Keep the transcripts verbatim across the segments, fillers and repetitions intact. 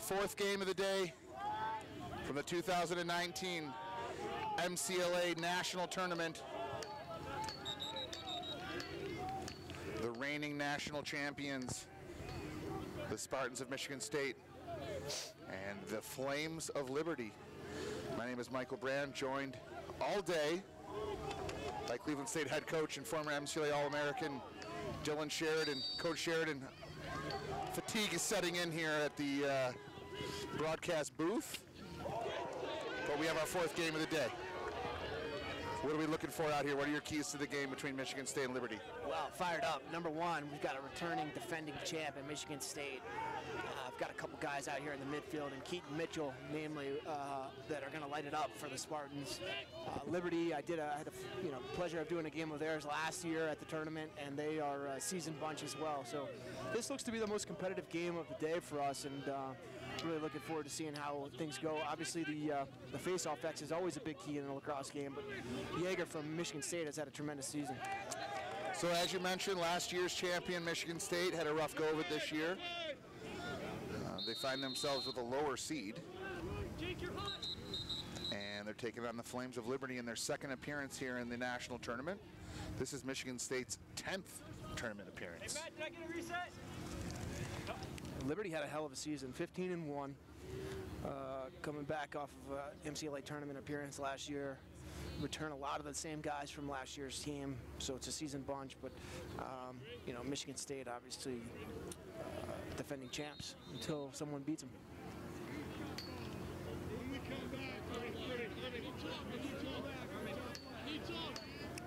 fourth game of the day from the two thousand nineteen M C L A National Tournament. The reigning national champions, the Spartans of Michigan State, and the Flames of Liberty. My name is Michael Brand, joined all day by Cleveland State head coach and former M C L A All-American Dylan Sheridan. Coach Sheridan, fatigue is setting in here at the uh, broadcast booth, but we have our fourth game of the day. What are we looking for out here? What are your keys to the game between Michigan State and Liberty? Well, fired up. Number one, we've got a returning defending champ at Michigan State. Uh, I've got a couple guys out here in the midfield, and Keaton Mitchell, namely, uh, that are going to light it up for the Spartans. Uh, Liberty, I did a, I had a you know pleasure of doing a game of theirs last year at the tournament, and they are a seasoned bunch as well. So this looks to be the most competitive game of the day for us, and uh, really looking forward to seeing how things go. Obviously, the uh, the face-off X is always a big key in a lacrosse game, but Jaeger from Michigan State has had a tremendous season. So as you mentioned, last year's champion Michigan State had a rough go of it this year. Uh, they find themselves with a lower seed, and they're taking on the Flames of Liberty in their second appearance here in the national tournament. This is Michigan State's tenth tournament appearance. Hey Matt, did I get a reset? Liberty had a hell of a season, fifteen and one, uh, coming back off of a M C L A tournament appearance last year. Return a lot of the same guys from last year's team, so it's a seasoned bunch. But um, you know, Michigan State obviously uh, defending champs until someone beats them. When we come back, let me let me talk, let me talk back, let me talk, let me talk.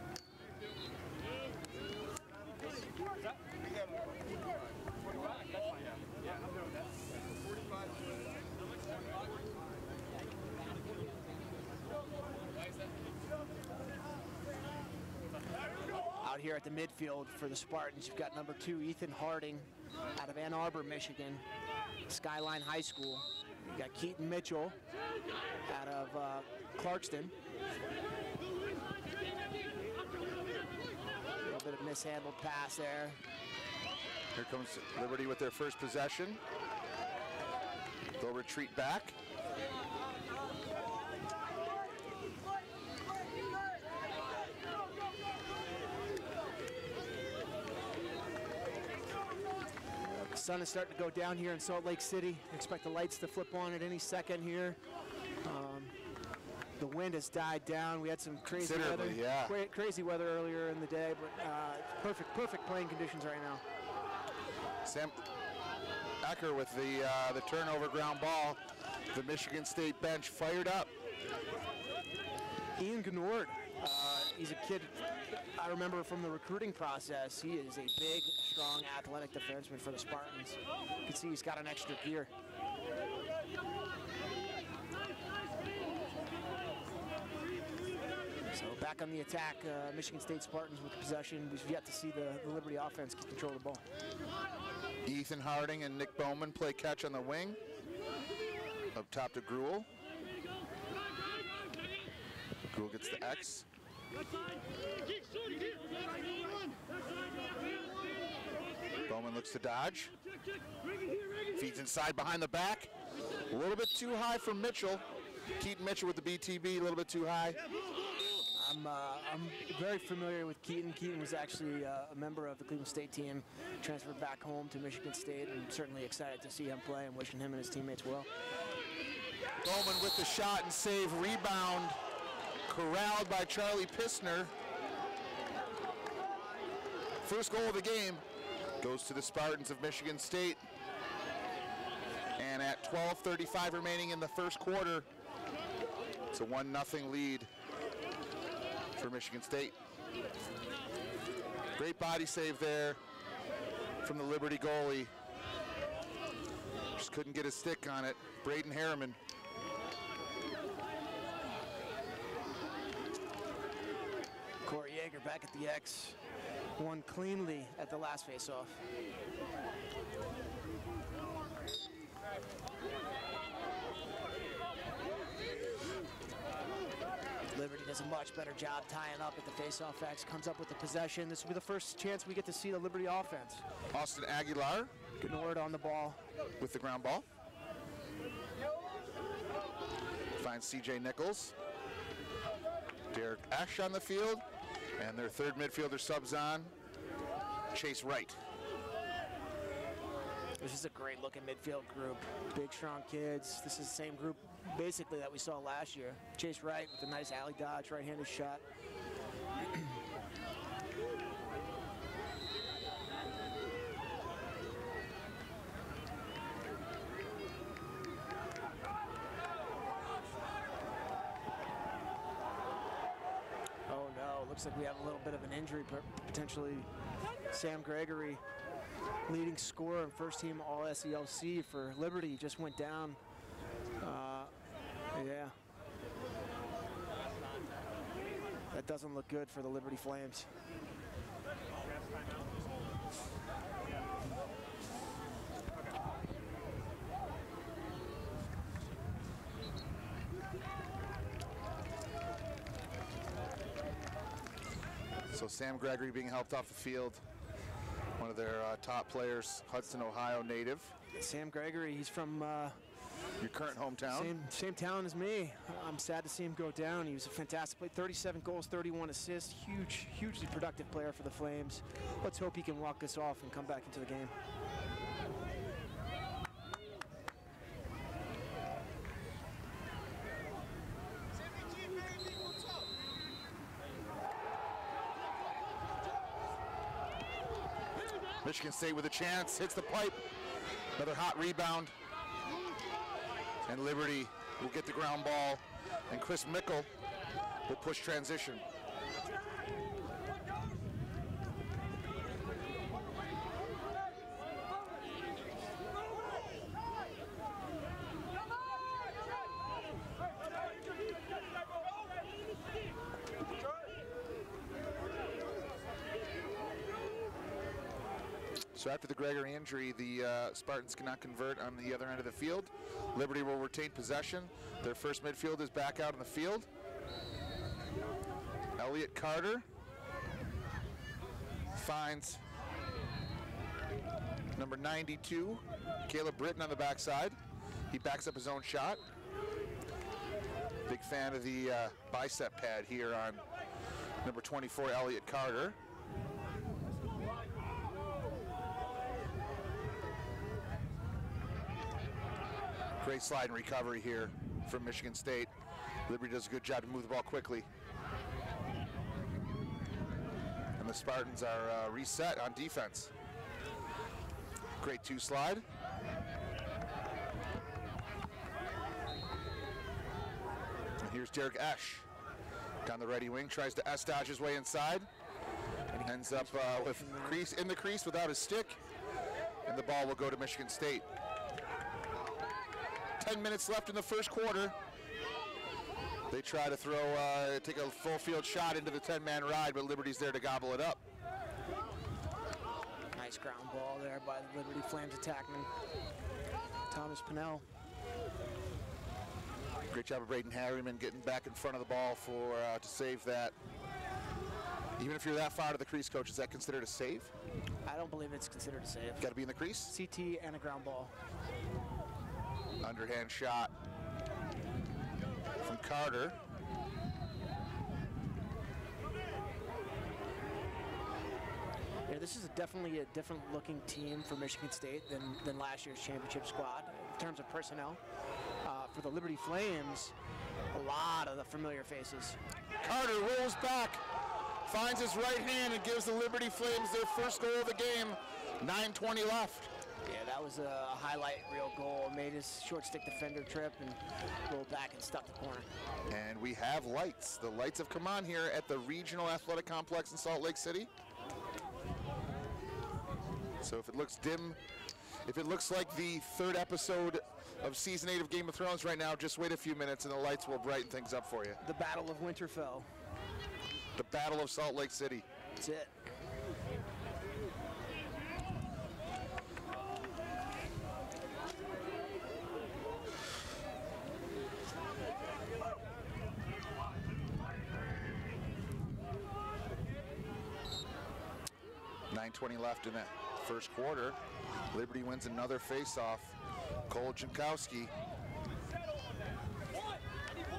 Out here at the midfield for the Spartans, you've got number two, Ethan Harding, out of Ann Arbor, Michigan, Skyline High School. You got Keaton Mitchell out of uh, Clarkston. A little bit of mishandled pass there. Here comes Liberty with their first possession. They'll retreat back. The sun is starting to go down here in Salt Lake City. Expect the lights to flip on at any second here. Um, the wind has died down. We had some crazy weather, yeah. cra crazy weather earlier in the day, but uh, it's perfect, perfect playing conditions right now. Sam Ecker with the uh, the turnover ground ball. The Michigan State bench fired up. Ian Gnord, uh, he's a kid I remember from the recruiting process. He is a big, strong, athletic defenseman for the Spartans. You can see he's got an extra gear. So back on the attack, uh, Michigan State Spartans with possession. We've yet to see the, the Liberty offense get control of the ball. Ethan Harding and Nick Bowman play catch on the wing. Up top to Gruel. Gruel gets the X. Bowman looks to dodge. Feeds inside behind the back. A little bit too high for Mitchell. Keaton Mitchell with the B T B, a little bit too high. I'm, uh, I'm very familiar with Keaton. Keaton was actually uh, a member of the Cleveland State team, transferred back home to Michigan State, and certainly excited to see him play and wishing him and his teammates well. Bowman with the shot and save, rebound, corralled by Charlie Pistner. First goal of the game goes to the Spartans of Michigan State. And at twelve thirty-five remaining in the first quarter, it's a one nothing lead for Michigan State. Great body save there from the Liberty goalie. Just couldn't get a stick on it. Braden Harriman. Corey Jaeger back at the X. Won cleanly at the last face-off. Liberty does a much better job tying up at the face-off X. Comes up with the possession. This will be the first chance we get to see the Liberty offense. Austin Aguilar. Gnord on the ball. With the ground ball. finds C J Nichols. Derek Ash on the field. And their third midfielder subs on, Chase Wright. This is a great looking midfield group. Big, strong kids. This is the same group basically that we saw last year. Chase Wright with a nice alley dodge, right-handed shot. Oh no, looks like we have a little bit of an injury, potentially. Sam Gregory, leading scorer and first team All S E L C for Liberty, just went down. Uh, yeah. That doesn't look good for the Liberty Flames. So Sam Gregory being helped off the field. One of their uh, top players, Hudson, Ohio native. Sam Gregory, he's from uh, your current hometown. Same, same town as me. I'm sad to see him go down. He was a fantastic player, thirty-seven goals, thirty-one assists. Huge, hugely productive player for the Flames. Let's hope he can walk this off and come back into the game. Michigan State with a chance, hits the pipe. Another hot rebound. And Liberty will get the ground ball. And Chris Mickle will push transition. So after the Gregory injury, the uh, Spartans cannot convert on the other end of the field. Liberty will retain possession. Their first midfield is back out in the field. Elliot Carter finds number ninety-two, Caleb Britton on the backside. He backs up his own shot. Big fan of the uh, bicep pad here on number twenty-four, Elliot Carter. Great slide and recovery here from Michigan State. Liberty does a good job to move the ball quickly. And the Spartans are uh, reset on defense. Great two slide. And here's Derek Esch down the ready wing, tries to S-dodge his way inside. Ends up uh, with crease in the crease without his stick. And the ball will go to Michigan State. ten minutes left in the first quarter. They try to throw, uh, take a full field shot into the ten-man ride, but Liberty's there to gobble it up. Nice ground ball there by the Liberty Flames attackman, Thomas Pinnell. Great job of Braden Harriman getting back in front of the ball for uh, to save that. Even if you're that far to the crease, coach, is that considered a save? I don't believe it's considered a save. Got to be in the crease? C T and a ground ball. Underhand shot from Carter. Yeah, this is a definitely a different looking team for Michigan State than, than last year's championship squad in terms of personnel. Uh, for the Liberty Flames, a lot of the familiar faces. Carter rolls back, finds his right hand and gives the Liberty Flames their first goal of the game. nine twenty left. Yeah, that was a highlight reel goal. Made his short stick defender trip and rolled back and stuck the corner. And we have lights. The lights have come on here at the Regional Athletic Complex in Salt Lake City. So if it looks dim, if it looks like the third episode of season eight of Game of Thrones right now, just wait a few minutes and the lights will brighten things up for you. The Battle of Winterfell. The Battle of Salt Lake City. That's it. nine twenty left in that first quarter. Liberty wins another face-off. Cole Jankowski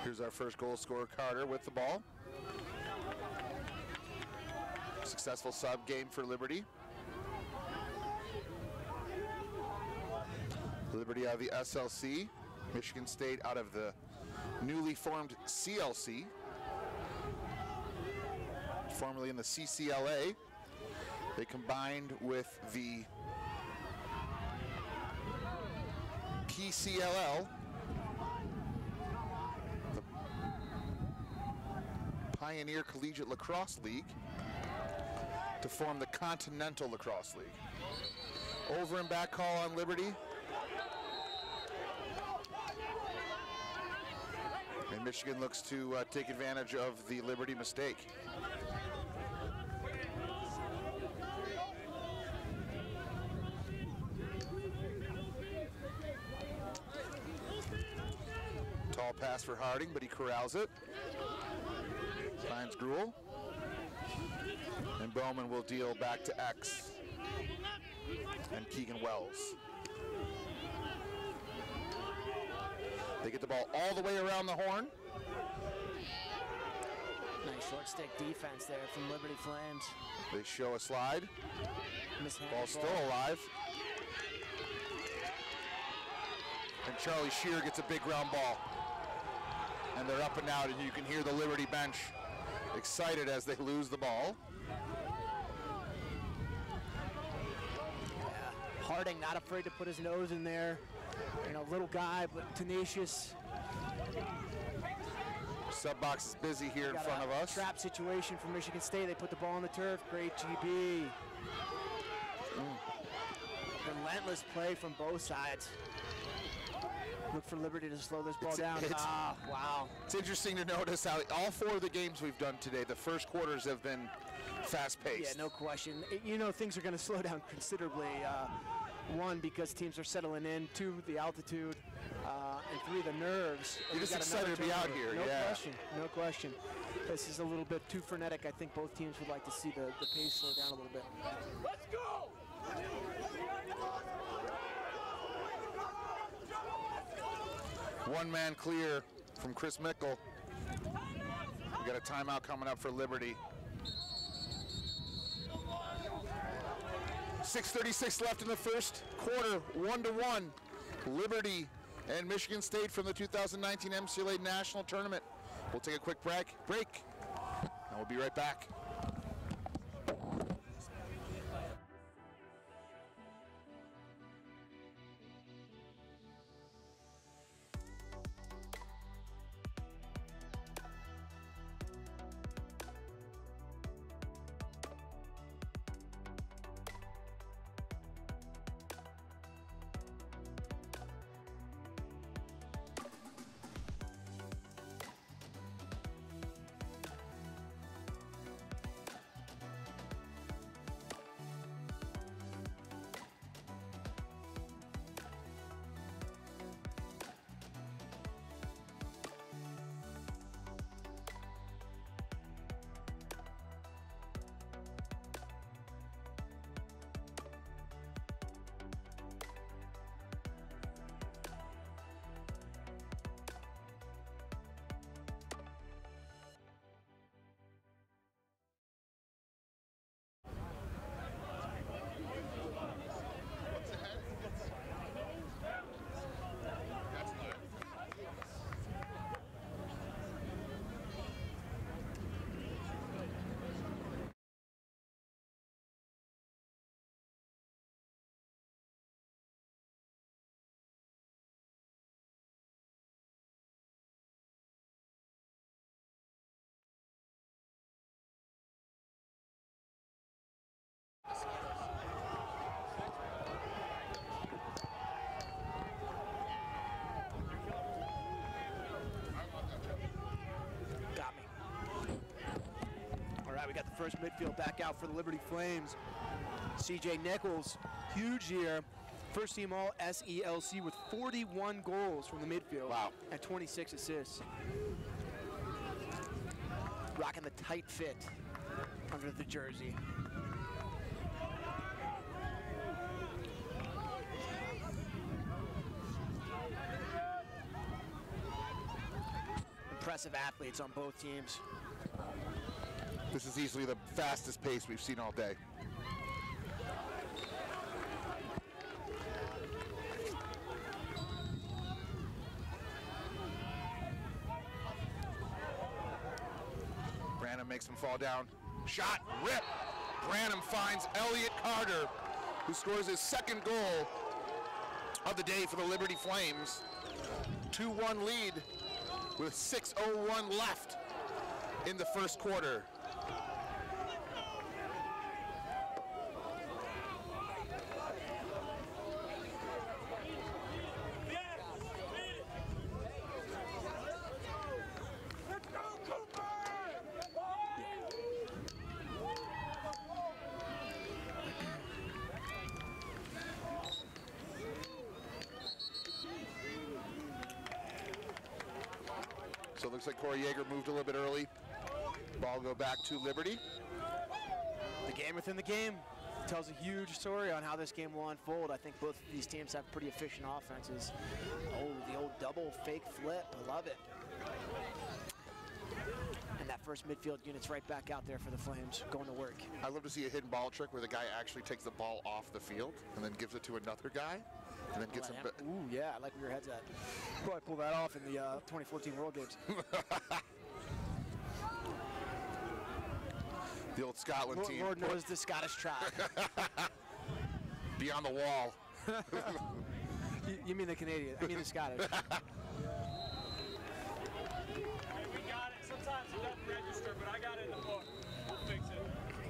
Here's our first goal scorer, Carter, with the ball. Successful sub game for Liberty. Liberty out of the S L C. Michigan State out of the newly formed C L C. Formerly in the C C L A. They combined with the P C L L. The Pioneer Collegiate Lacrosse League, to form the Continental Lacrosse League. Over and back call on Liberty. And Michigan looks to uh, take advantage of the Liberty mistake. Tall pass for Harding, but he corrals it. Finds Gruel. And Bowman will deal back to X and Keegan Wells. They get the ball all the way around the horn. Nice short stick defense there from Liberty Flames. They show a slide. Mishandled Ball's ball. still alive. And Charlie Shear gets a big ground ball. And they're up and out, and you can hear the Liberty bench excited as they lose the ball. Yeah. Harding not afraid to put his nose in there. You know, little guy, but tenacious. Sub box is busy here in Got front a of us. Trap situation for Michigan State. They put the ball on the turf. Great G B. Mm. Relentless play from both sides. Look for Liberty to slow this ball It's- down. it's- Ah, wow. It's interesting to notice how all four of the games we've done today, the first quarters have been fast-paced. Yeah, no question. It- you know, things are going to slow down considerably. Uh, one, because teams are settling in. Two, the altitude. Uh, and three, the nerves. You're We just got excited another to be out turnover. here, No yeah. question, no question. This is a little bit too frenetic. I think both teams would like to see the, the pace slow down a little bit. Let's go! One man clear from Chris Mickle. We got a timeout coming up for Liberty. six thirty-six left in the first quarter, one to one. Liberty and Michigan State from the two thousand nineteen M C L A National Tournament. We'll take a quick break, break, and we'll be right back. Got me. All right, we got the first midfield back out for the Liberty Flames. C J Nichols, huge year. First team all S E L C with forty-one goals from the midfield. Wow. And twenty-six assists. Rocking the tight fit under the jersey. impressive athletes on both teams. This is easily the fastest pace we've seen all day. Branham makes him fall down. Shot, rip. Branham finds Elliott Carter, who scores his second goal of the day for the Liberty Flames. two one lead with six oh one left in the first quarter. So it looks like Corey Yeager moved a little bit early. Ball go back to Liberty. The game within the game tells a huge story on how this game will unfold. I think both of these teams have pretty efficient offenses. Oh, the old double fake flip. I love it. And that first midfield unit's right back out there for the Flames, going to work. I love to see a hidden ball trick where the guy actually takes the ball off the field and then gives it to another guy. And then gets him. Ooh, yeah, I like where your head's at. Probably pull that off in the uh, twenty fourteen World Games. The old Scotland Lord, team. Lord knows the Scottish tribe. Beyond the wall. you, you mean the Canadian? I mean the Scottish. We got it. Sometimes it doesn't register, but I got it in the book. We'll fix it.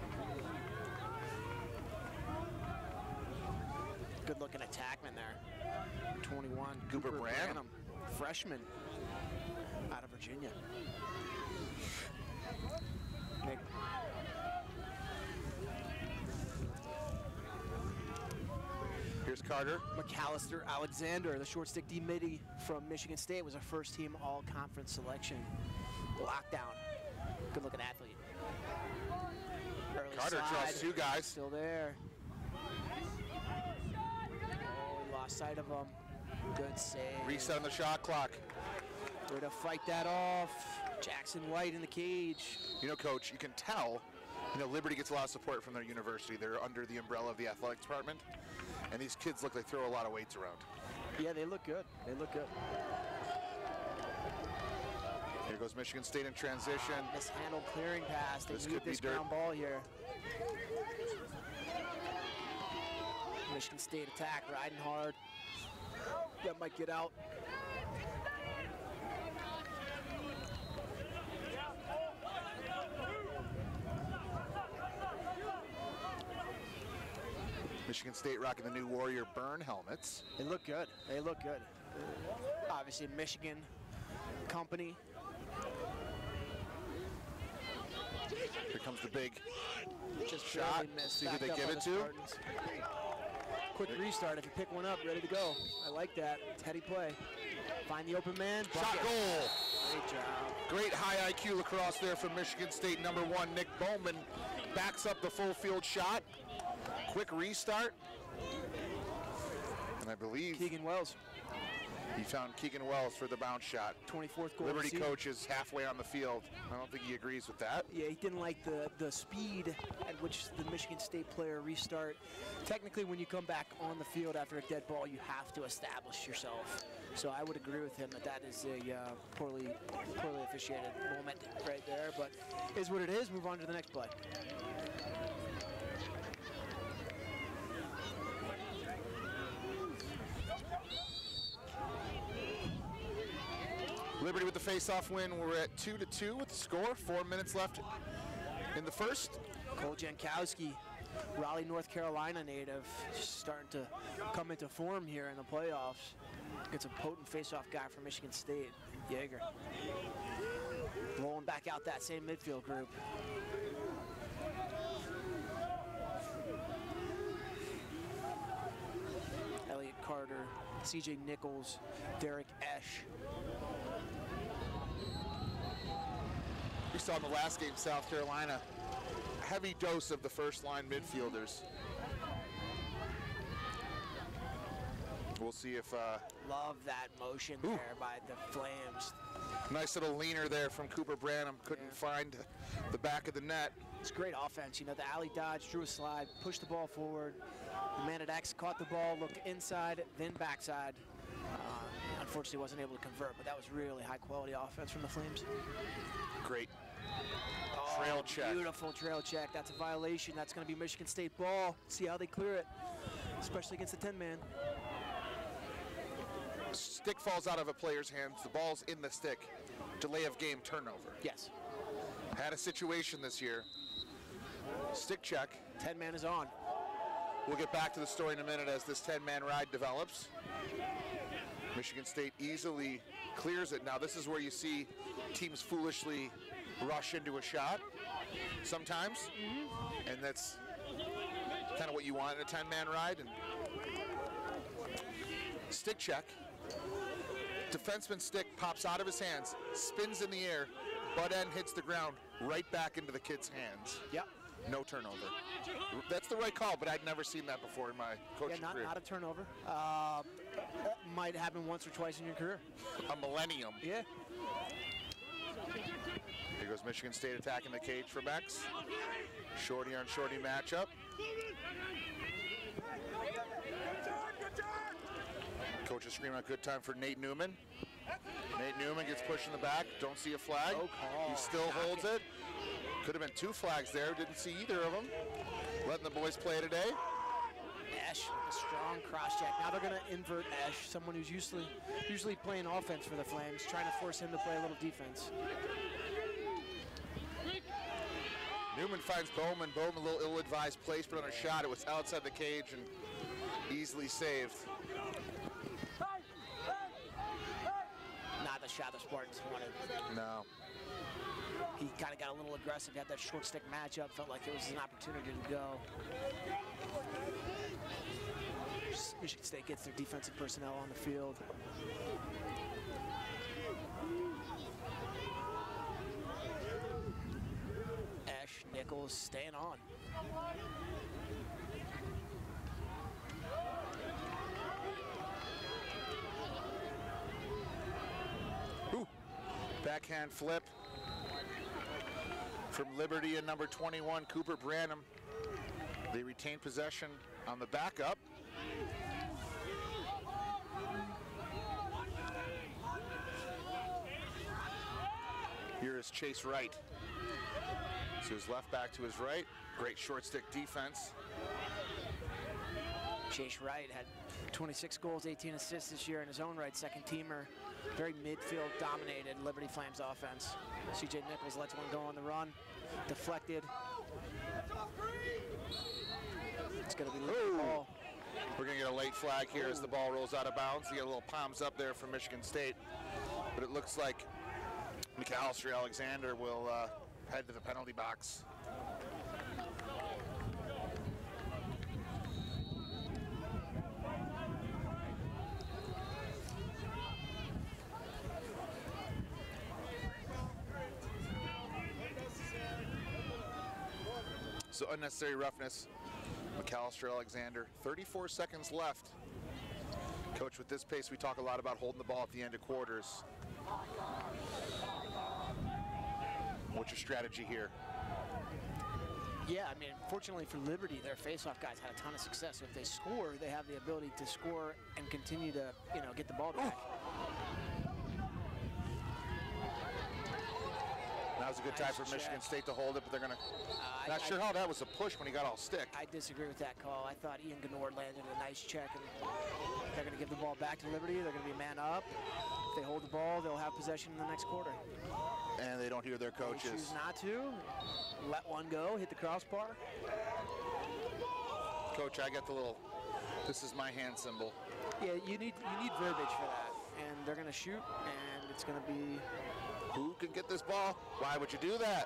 Good looking attackman there. twenty-one. Cooper Branham. Freshman out of Virginia. Nick. Here's Carter. McAllister Alexander, the short stick D-midi from Michigan State, was a first team all conference selection. Lockdown. Good looking athlete. Early Carter slide. draws two guys. Still there. Oh, he lost sight of him. Good save. Reset on the shot clock. Way to fight that off. Jackson White in the cage. You know, Coach, you can tell, you know, Liberty gets a lot of support from their university. They're under the umbrella of the athletic department. And these kids look like they throw a lot of weights around. Yeah, they look good. They look good. Here goes Michigan State in transition. Mishandled clearing pass. They This need could be this dirt. ground ball here. Michigan State attack, riding hard. That might get out. Michigan State rocking the new Warrior Burn helmets. They look good. They look good. Obviously, Michigan company. Here comes the big Just shot. barely missed. See who Backed they up give by it the to. Spartans. Quick restart. If you pick one up, ready to go. I like that. Heady play. Find the open man. Shot Bucket. goal. Great job. Great high I Q lacrosse there from Michigan State. Number one, Nick Bowman backs up the full field shot. Quick restart. And I believe Keegan Wells, he found Keegan Wells for the bounce shot. twenty-fourth goal. of the Liberty season. coach is halfway on the field. I don't think he agrees with that. Yeah, he didn't like the, the speed at which the Michigan State player restart. Technically, when you come back on the field after a dead ball, you have to establish yourself. So I would agree with him that that is a uh, poorly, poorly officiated moment right there. But is what it is. Move on to the next play. Liberty with the face-off win. We're at two to two with the score. Four minutes left in the first. Cole Jankowski, Raleigh, North Carolina native, starting to come into form here in the playoffs. Gets a potent face-off guy from Michigan State, Yeager. Rolling back out that same midfield group. Elliott Carter, C J Nichols, Derek Esch. We saw in the last game, South Carolina, a heavy dose of the first line midfielders. We'll see if... Uh, Love that motion Ooh. there by the Flames. nice little leaner there from Cooper Branham. Couldn't Yeah. find the back of the net. It's great offense. You know, the alley dodge, drew a slide, pushed the ball forward. The man at X caught the ball, looked inside, then backside. Uh, unfortunately, wasn't able to convert, but that was really high-quality offense from the Flames. Great Oh, trail check. Beautiful trail check. That's a violation. That's going to be Michigan State ball. See how they clear it, especially against the ten-man. Stick falls out of a player's hands. The ball's in the stick. Delay of game turnover. Yes. Had a situation this year. Stick check. ten-man is on. We'll get back to the story in a minute as this ten-man ride develops. Michigan State easily clears it. Now this is where you see teams foolishly rush into a shot sometimes. Mm-hmm. And that's kind of what you want in a ten-man ride. And stick check. Defenseman's stick pops out of his hands, spins in the air, butt end hits the ground, right back into the kid's hands. Yep. No turnover. That's the right call, but I'd never seen that before in my coaching Yeah, not, career. not a turnover. Uh, that might happen once or twice in your career. A millennium. Yeah. Here goes Michigan State attacking the cage for Bex. Shorty on shorty matchup. Coach is screaming a good time for Nate Newman. Nate Newman gets pushed in the back. Don't see a flag. No call. He still holds it. Could have been two flags there. Didn't see either of them. Letting the boys play today. Ash with a strong cross check. Now they're going to invert Ash, someone who's usually usually playing offense for the Flames, trying to force him to play a little defense. Newman finds Bowman. Bowman a little ill-advised placement on a shot. It was outside the cage and easily saved. Not the shot the Spartans wanted. No. He kind of got a little aggressive, had that short stick matchup, felt like it was an opportunity to go. Michigan State gets their defensive personnel on the field. Ash Nichols staying on. Ooh. Backhand flip from Liberty and number twenty-one, Cooper Branham. They retain possession on the backup. Here is Chase Wright. So his left back to his right. Great short stick defense. Chase Wright had twenty-six goals, eighteen assists this year in his own right, second teamer. Very midfield dominated Liberty Flames offense. C J Nichols lets one go on the run, deflected. It's gonna be Liberty ball. We're gonna get a late flag here as the ball rolls out of bounds. You get a little palms up there from Michigan State, but it looks like McAllister Alexander will uh, head to the penalty box. So unnecessary roughness. McAllister Alexander, thirty-four seconds left. Coach, with this pace, we talk a lot about holding the ball at the end of quarters. What's your strategy here? Yeah, I mean, fortunately for Liberty, their faceoff guys had a ton of success. So if they score, they have the ability to score and continue to, you know, get the ball back. Now's a good time for Nice Michigan check. State to hold it, but they're gonna. Uh, Not I, sure how that was a push when he got all stick. I disagree with that call. I thought Ian Gannord landed a nice check, and they're going to give the ball back to Liberty. They're going to be man up. If they hold the ball, they'll have possession in the next quarter. And they don't hear their They coaches. choose not to. Let one go, hit the crossbar. Coach, I got the little, this is my hand symbol. Yeah, you need you need verbiage for that. And they're going to shoot, and it's going to be... Who can get this ball? Why would you do that?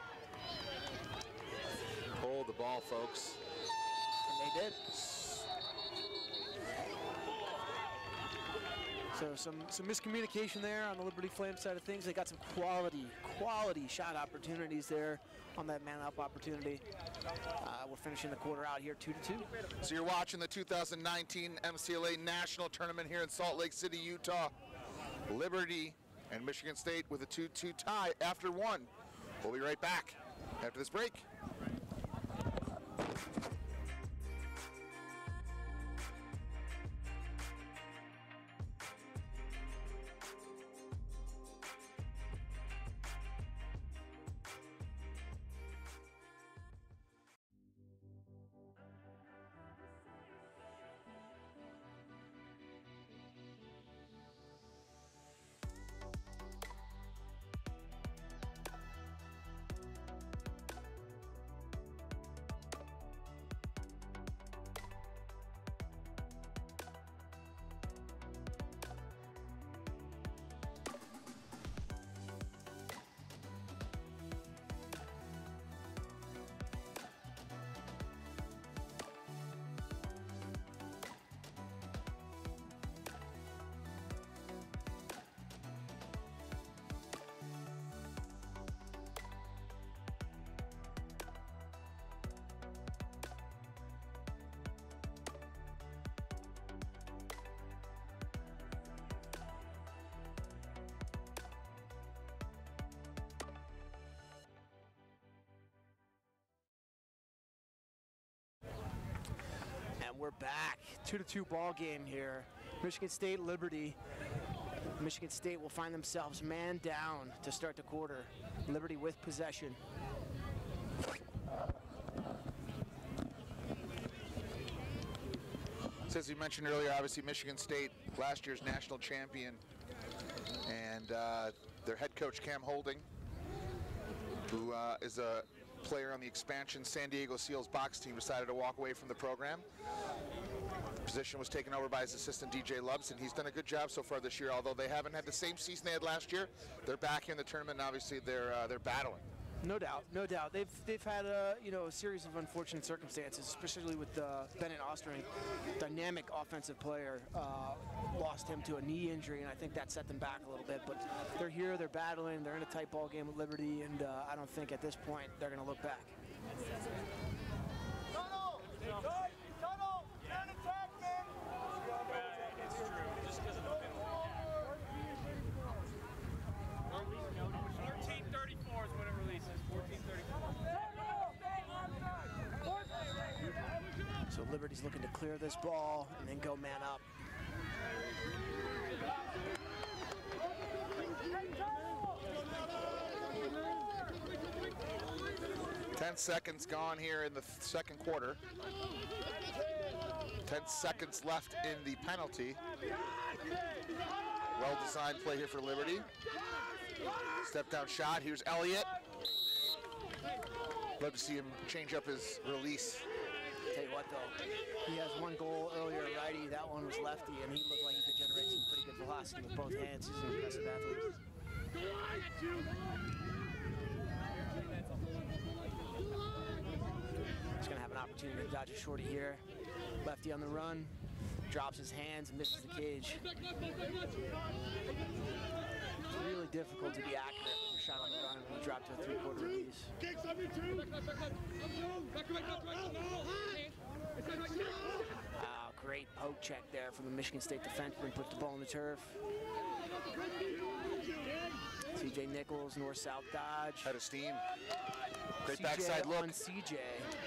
Hold the ball, folks. And they did. So some, some miscommunication there on the Liberty Flames side of things. They got some quality, quality shot opportunities there on that man-up opportunity. Uh, we're finishing the quarter out here two to two. So you're watching the two thousand nineteen M C L A National Tournament here in Salt Lake City, Utah. Liberty and Michigan State with a two two tie after one. We'll be right back after this break. We're back. Two to two ball game here. Michigan State, Liberty. Michigan State will find themselves man down to start the quarter. Liberty with possession. So as you mentioned earlier, obviously Michigan State, last year's national champion, and uh, their head coach Cam Holding, who uh, is a player on the expansion San Diego Seals box team, decided to walk away from the program. Position was taken over by his assistant D J Lubbs, and he's done a good job so far this year. Although they haven't had the same season they had last year, they're back here in the tournament, and obviously they're uh, they're battling. No doubt, no doubt. They've they've had a you know a series of unfortunate circumstances, especially with uh, Bennett Ostring, dynamic offensive player, uh, lost him to a knee injury, and I think that set them back a little bit. But they're here, they're battling, they're in a tight ball game with Liberty, and uh, I don't think at this point they're going to look back. fourteen thirty-four is when it releases. fourteen thirty-four. So Liberty's looking to clear this ball and then go man up. Ten seconds gone here in the second quarter. Ten seconds left in the penalty. Well-designed play here for Liberty. Step down shot. Here's Elliott. Love to see him change up his release. Tell you what though, he has one goal earlier righty, that one was lefty, and he looked like he could generate some pretty good velocity with both hands. He's an impressive athlete. He's gonna have an opportunity to dodge a shorty here. Lefty on the run, drops his hands and misses the cage. It's really difficult to be accurate when you're shot on the run when you drop to a three-quarter release. Oh, great poke check there from the Michigan State defenseman, put the ball on the turf. C J Nichols, north-south dodge. Head of steam. Great C J backside look. on C J.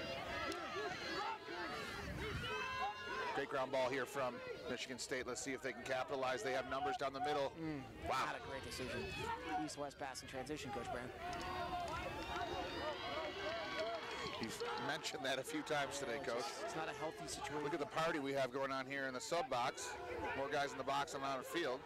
Great ground ball here from Michigan State. Let's see if they can capitalize. They have numbers down the middle. Mm, wow. Not a great decision. East-west pass in transition, Coach Brand. You've mentioned that a few times today, Coach. It's not a healthy situation. Look at the party we have going on here in the sub box. More guys in the box than on the field.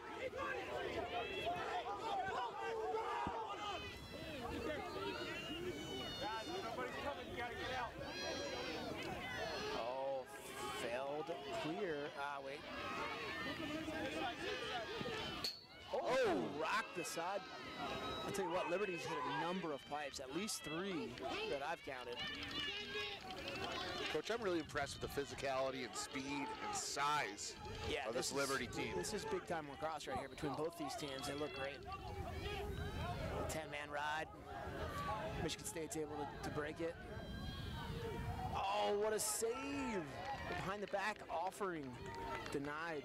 Oh, failed clear. Ah, wait. Oh, Oh. rocked this side. I'll tell you what, Liberty's hit a number of pipes, at least three that I've counted. Coach, I'm really impressed with the physicality and speed and size Yeah, of this, this Liberty is, team. This is big time lacrosse right here between both these teams. They look great. ten-man ride. Michigan State's able to, to break it. Oh, what a save! Behind the back offering. Denied.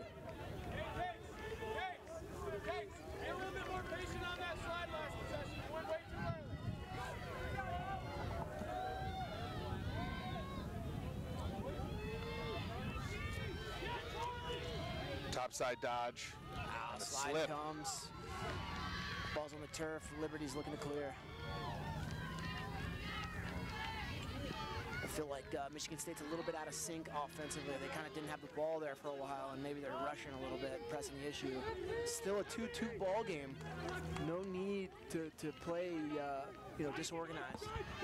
Be a little bit more patient on that slide last possession. You went way too early. Topside dodge. Ah, and a slide slip. comes. Ball's on the turf. Liberty's looking to clear. I feel like uh, Michigan State's a little bit out of sync offensively. They kind of didn't have the ball there for a while, and maybe they're rushing a little bit, pressing the issue. Still a two two ball game. No need to, to play, uh, you know, disorganized.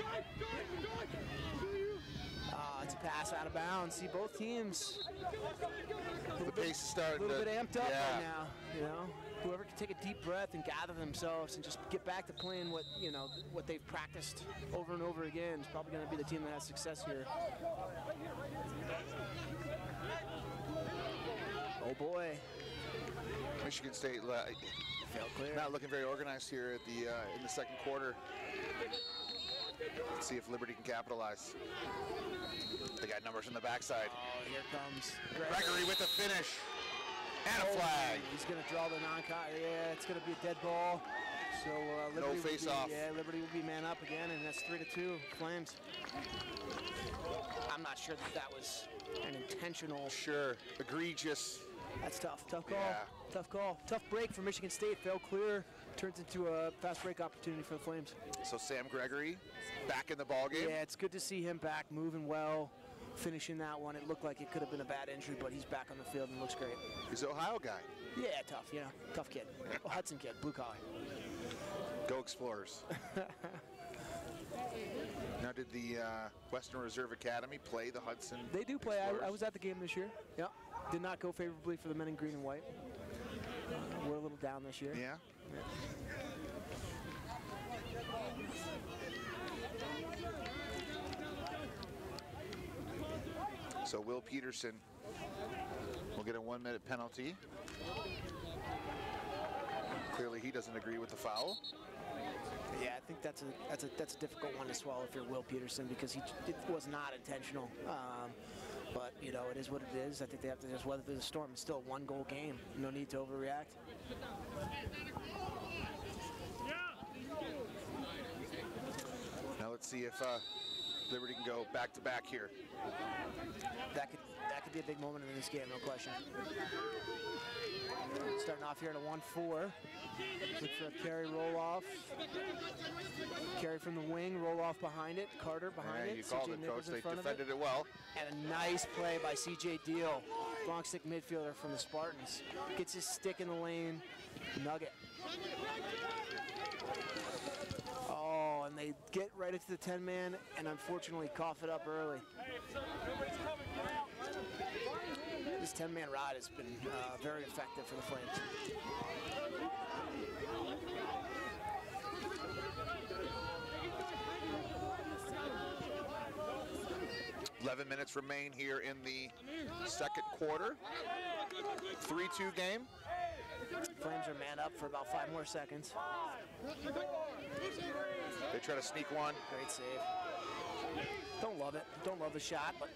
Uh, it's a pass out of bounds. See, both teams The pace is starting a little to, bit amped up yeah. right now. You know, whoever can take a deep breath and gather themselves and just get back to playing what you know what they've practiced over and over again is probably going to be the team that has success here. Oh boy, Michigan State uh, failed clear. not looking very organized here at the uh, in the second quarter. Let's see if Liberty can capitalize. They got numbers on the backside. Oh, here comes Gregory with the finish and a Oh, flag. He's going to draw the non-con. Yeah, it's going to be a dead ball. So uh, Liberty will face be, off. Yeah, Liberty will be man up again, and that's three to two. Flames. I'm not sure that that was an intentional. Sure, egregious. That's tough. Tough call. Yeah. Tough call. Tough break for Michigan State. Fail clear. Turns into a fast break opportunity for the Flames. So Sam Gregory back in the ball game. Yeah, it's good to see him back, moving well, finishing that one. It looked like it could have been a bad injury, but he's back on the field and looks great. He's an Ohio guy. Yeah, tough. You know, tough kid. Oh, Hudson kid, blue collar. Go Explorers. Now, did the uh, Western Reserve Academy play the Hudson? They do play. Explorers? I, I was at the game this year. Yeah. Did not go favorably for the men in green and white. We're a little down this year. Yeah. So Will Peterson will get a one-minute penalty. Clearly, he doesn't agree with the foul. Yeah, I think that's a that's a that's a difficult one to swallow if you're Will Peterson because he it was not intentional. Um, but you know, it is what it is. I think they have to just weather through the storm. It's still a one-goal game. No need to overreact. Now let's see if uh, Liberty can go back-to-back here. That could that could be a big moment in this game, no question. Starting off here at a one four. Look for a carry roll off. Carry from the wing, roll off behind it. Carter behind Yeah, it. you C called J it, Nichols Coach. in They front of defended it. it well. And a nice play by C J Deal. Long stick midfielder from the Spartans. Gets his stick in the lane. Nugget. Oh, and they get right into the ten man and unfortunately cough it up early. This ten man ride has been uh, very effective for the Flames. eleven minutes remain here in the second quarter. three two game. Flames are man up for about five more seconds. They try to sneak one. Great save. Don't love it. Don't love the shot, but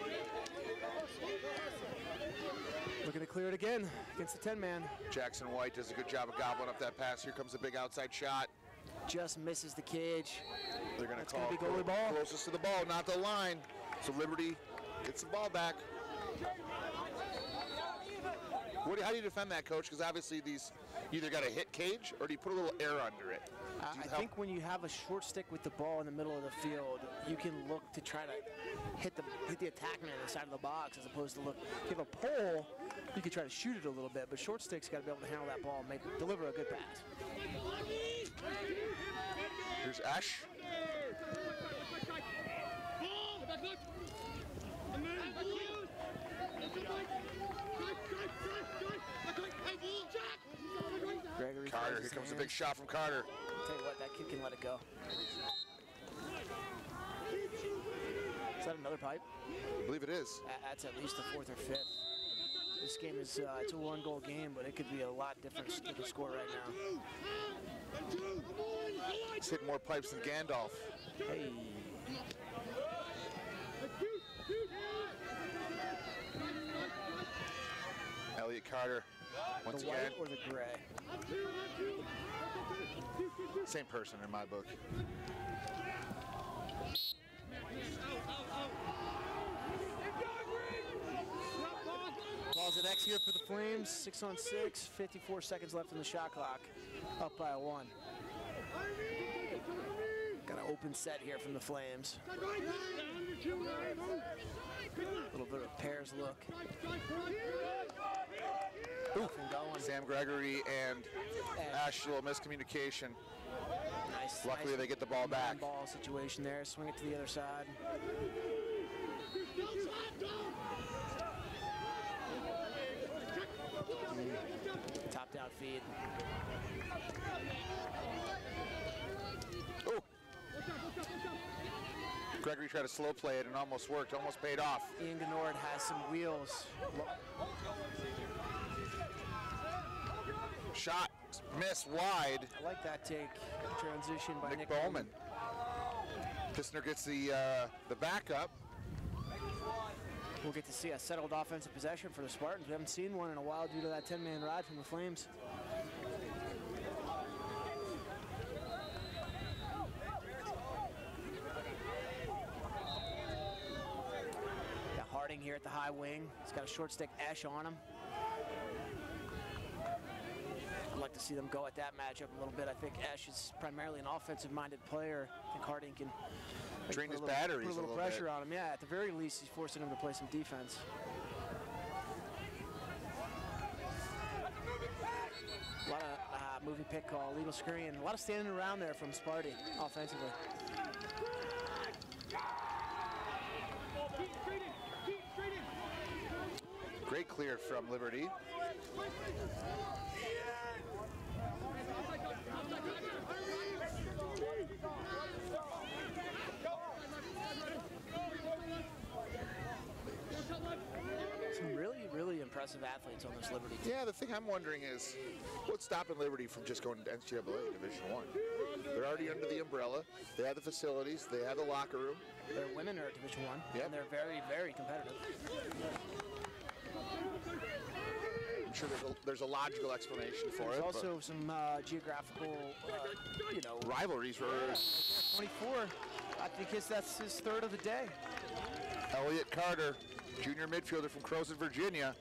looking to clear it again against the ten man. Jackson White does a good job of gobbling up that pass. Here comes a big outside shot. Just misses the cage. They're going to That's call gonna be goalie ball. closest to the ball, not the line. So Liberty gets the ball back. What do, how do you defend that, Coach? Because obviously these you either got to hit cage or do you put a little air under it? Uh, Do you I help- think when you have a short stick with the ball in the middle of the field, you can look to try to hit the hit the attackman on the side of the box as opposed to look. If you have a pole, you can try to shoot it a little bit, but short stick's got to be able to handle that ball and make deliver a good pass. Here's Ash. Gregory Carter, here comes a big shot from Carter. Tell you what, that kid can let it go. Is that another pipe? I believe it is. That's at least the fourth or fifth. This game is uh, it's a one-goal game, but it could be a lot different to the score right now. He's hitting more pipes than Gandalf. Hey. Elliot Carter, once the white again. or the gray? Same person in my book. Balls at X here for the Flames. Six on six, fifty-four seconds left in the shot clock. Up by a one. Got an open set here from the Flames. A little bit of a pairs look. Ooh. Sam Gregory and Ash, a little miscommunication. Nice. Luckily, nice they get the ball back. Ball situation there. Swing it to the other side. Mm. Top down feed. Oh. Gregory tried to slow play it and almost worked, almost paid off. Ian Gennord has some wheels. Shot, miss wide. I like that take. Transition by Nick, Nick Bowman. Pistner gets the uh, the backup. We'll get to see a settled offensive possession for the Spartans. We haven't seen one in a while due to that ten-man ride from the Flames. Got Harding here at the high wing. He's got a short stick Ash on him. I'd like to see them go at that matchup a little bit. I think Ash is primarily an offensive-minded player. I think Harding can drain his little, batteries put a little, a little pressure bit. on him. Yeah, at the very least, he's forcing him to play some defense. A lot of uh, moving pick call, legal screen. A lot of standing around there from Sparty offensively. Great clear from Liberty. Some really, really impressive athletes on this Liberty team. Yeah, the thing I'm wondering is, what's stopping Liberty from just going to N C double A Division One? They're already under the umbrella. They have the facilities. They have the locker room. Their women are at Division One, Yep. and they're very, very competitive. I'm sure there's a, there's a logical explanation for There's it. also some uh, geographical, uh, you know, rivalries for twenty-four. I think his, that's his third of the day. Elliot Carter, junior midfielder from Crozet, Virginia.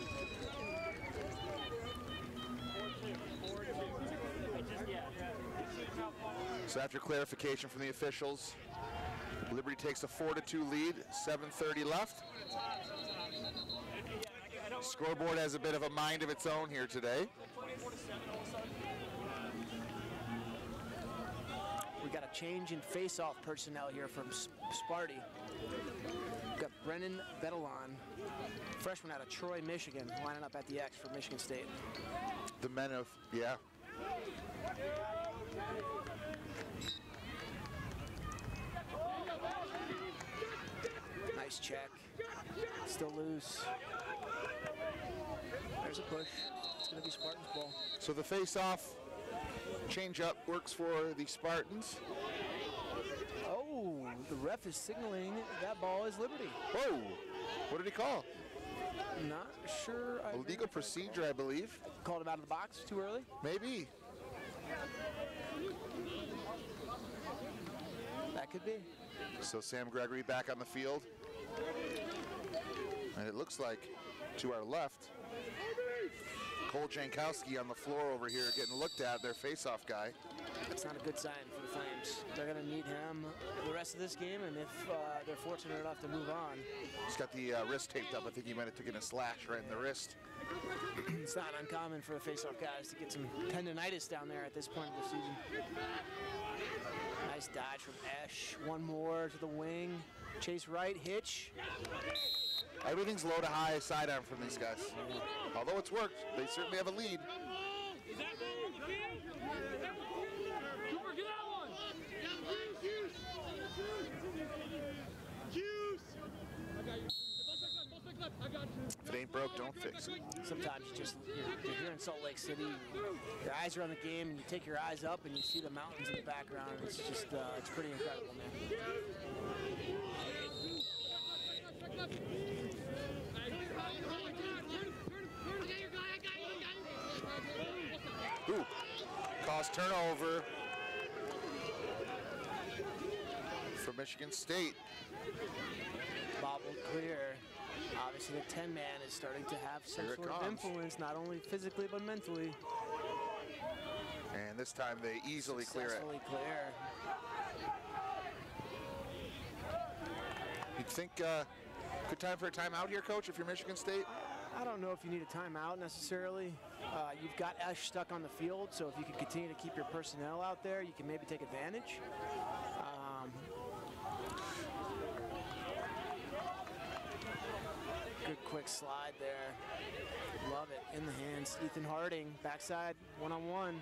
So after clarification from the officials, Liberty takes a four to two lead, seven thirty left. Scoreboard has a bit of a mind of its own here today. We got a change in face-off personnel here from Sparty. We've got Brennan Betelon, freshman out of Troy, Michigan, lining up at the X for Michigan State. The men of, yeah. Nice check. Still loose. There's a push. It's going to be Spartans' ball. So the face-off change-up works for the Spartans. Oh, the ref is signaling that ball is Liberty. Whoa, what did he call? Not sure. I Illegal procedure, I believe. Called him out of the box too early? Maybe. That could be. So Sam Gregory back on the field. And it looks like to our left, Cole Jankowski on the floor over here getting looked at, their face-off guy. That's not a good sign for the Flames. They're going to need him the rest of this game, and if uh, they're fortunate enough to move on. He's got the uh, wrist taped up. I think he might have taken a slash right in the wrist. It's not uncommon for the face-off guys to get some tendonitis down there at this point of the season. Nice dodge from Esch. One more to the wing. Chase right, hitch. Everything's low to high sidearm from these guys. Although it's worked, they certainly have a lead. Is that ball on the field? broke, don't fix it. Sometimes you just, you're, you're here in Salt Lake City, your eyes are on the game, and you take your eyes up and you see the mountains in the background. And it's just, uh, it's pretty incredible, man. Ooh, caused turnover for Michigan State. Bobbled clear. Obviously, the ten man is starting to have some Here it sort of comes. influence, not only physically but mentally. And this time they easily clear it. Successfully clear. You'd think uh, good time for a timeout here, Coach, if you're Michigan State? I don't know if you need a timeout necessarily. Uh, you've got Esch stuck on the field, so if you can continue to keep your personnel out there, you can maybe take advantage. Um, good quick slide there. Love it. In the hands. Ethan Harding, backside, one-on-one.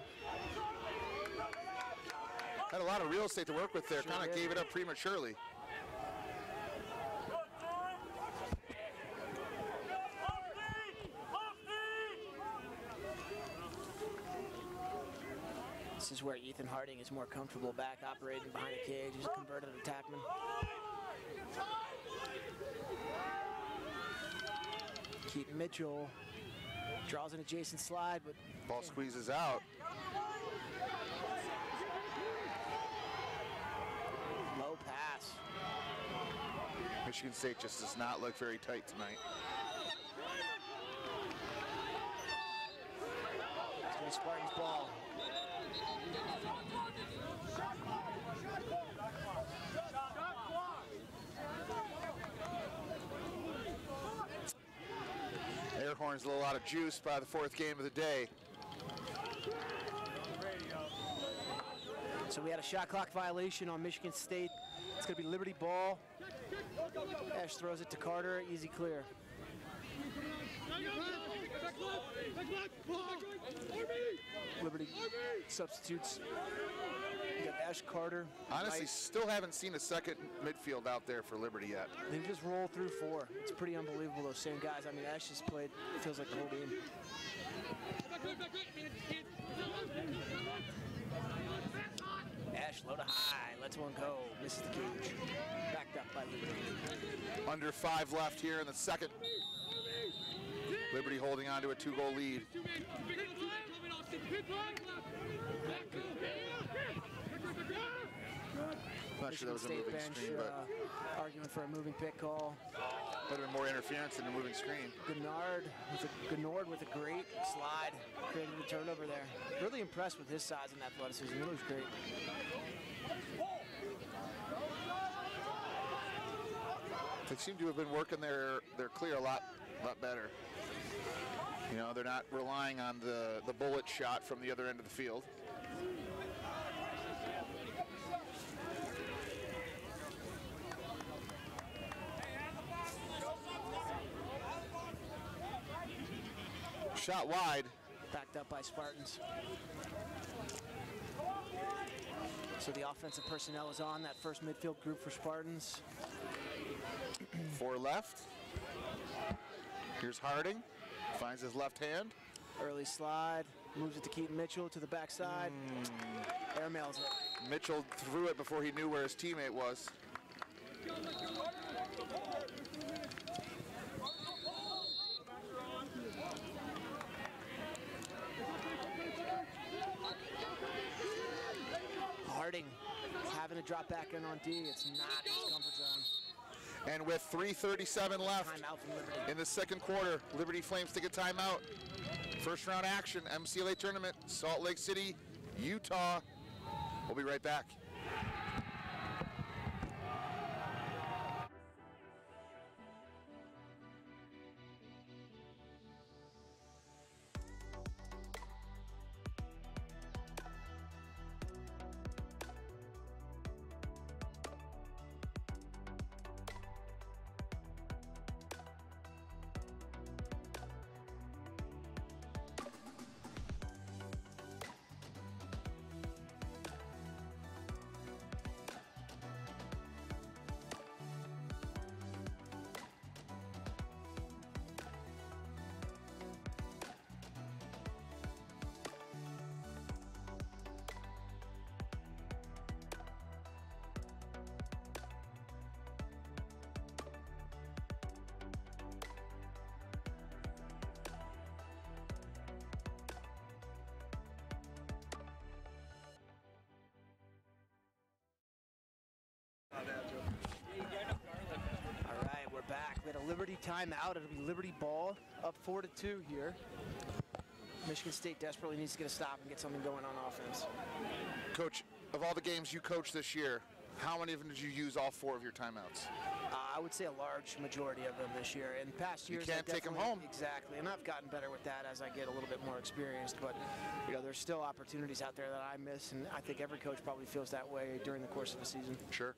Had a lot of real estate to work with there. Sure Kind of did. gave it up prematurely. This is where Ethan Harding is more comfortable back operating behind a cage. He's a converted attackman. Keaton Mitchell draws an adjacent slide, but Ball squeezes out. low pass. Michigan State just does not look very tight tonight. It's going to be Spartans ball. Air horns a little out of juice by the fourth game of the day. So we had a shot clock violation on Michigan State. It's going to be Liberty ball. Esch throws it to Carter. Easy clear. Liberty substitutes. You got Esch, Carter. Honestly, Knight. still haven't seen a second midfield out there for Liberty yet. They just roll through four. It's pretty unbelievable, those same guys. I mean, Esch has played, it feels like the whole game. Esch, low to high, lets one go, misses the cage. Backed up by Liberty. Under five left here in the second. Liberty holding on to a two-goal lead. Not sure that was a Michigan State moving bench screen, but uh, arguing for a moving pick call. would have been more interference than a moving screen. Gennard with a, Gennard with a great slide, created a turnover there. Really impressed with his size and athleticism. It was great. They seem to have been working their, their clear a lot, lot better. You know, they're not relying on the, the bullet shot from the other end of the field. Shot wide. Backed up by Spartans. So the offensive personnel is on that first midfield group for Spartans. Four left. Here's Harding. Finds his left hand. Early slide, moves it to Keaton Mitchell to the backside. Mm. Airmails it. Mitchell threw it before he knew where his teammate was. Harding having to drop back in on D. It's not his comfort zone. And with three thirty-seven left Timeout from Liberty. in the second quarter, Liberty Flames take a timeout. First round action, M C L A tournament, Salt Lake City, Utah. We'll be right back. timeout. It'll be Liberty ball, up four to two here. Michigan State desperately needs to get a stop and get something going on offense. Coach, of all the games you coached this year, how many of them did you use all four of your timeouts? Uh, I would say a large majority of them this year. In past years, you can't I take them definitely- home. Exactly, and I've gotten better with that as I get a little bit more experienced. But you know, there's still opportunities out there that I miss, and I think every coach probably feels that way during the course of a season. Sure.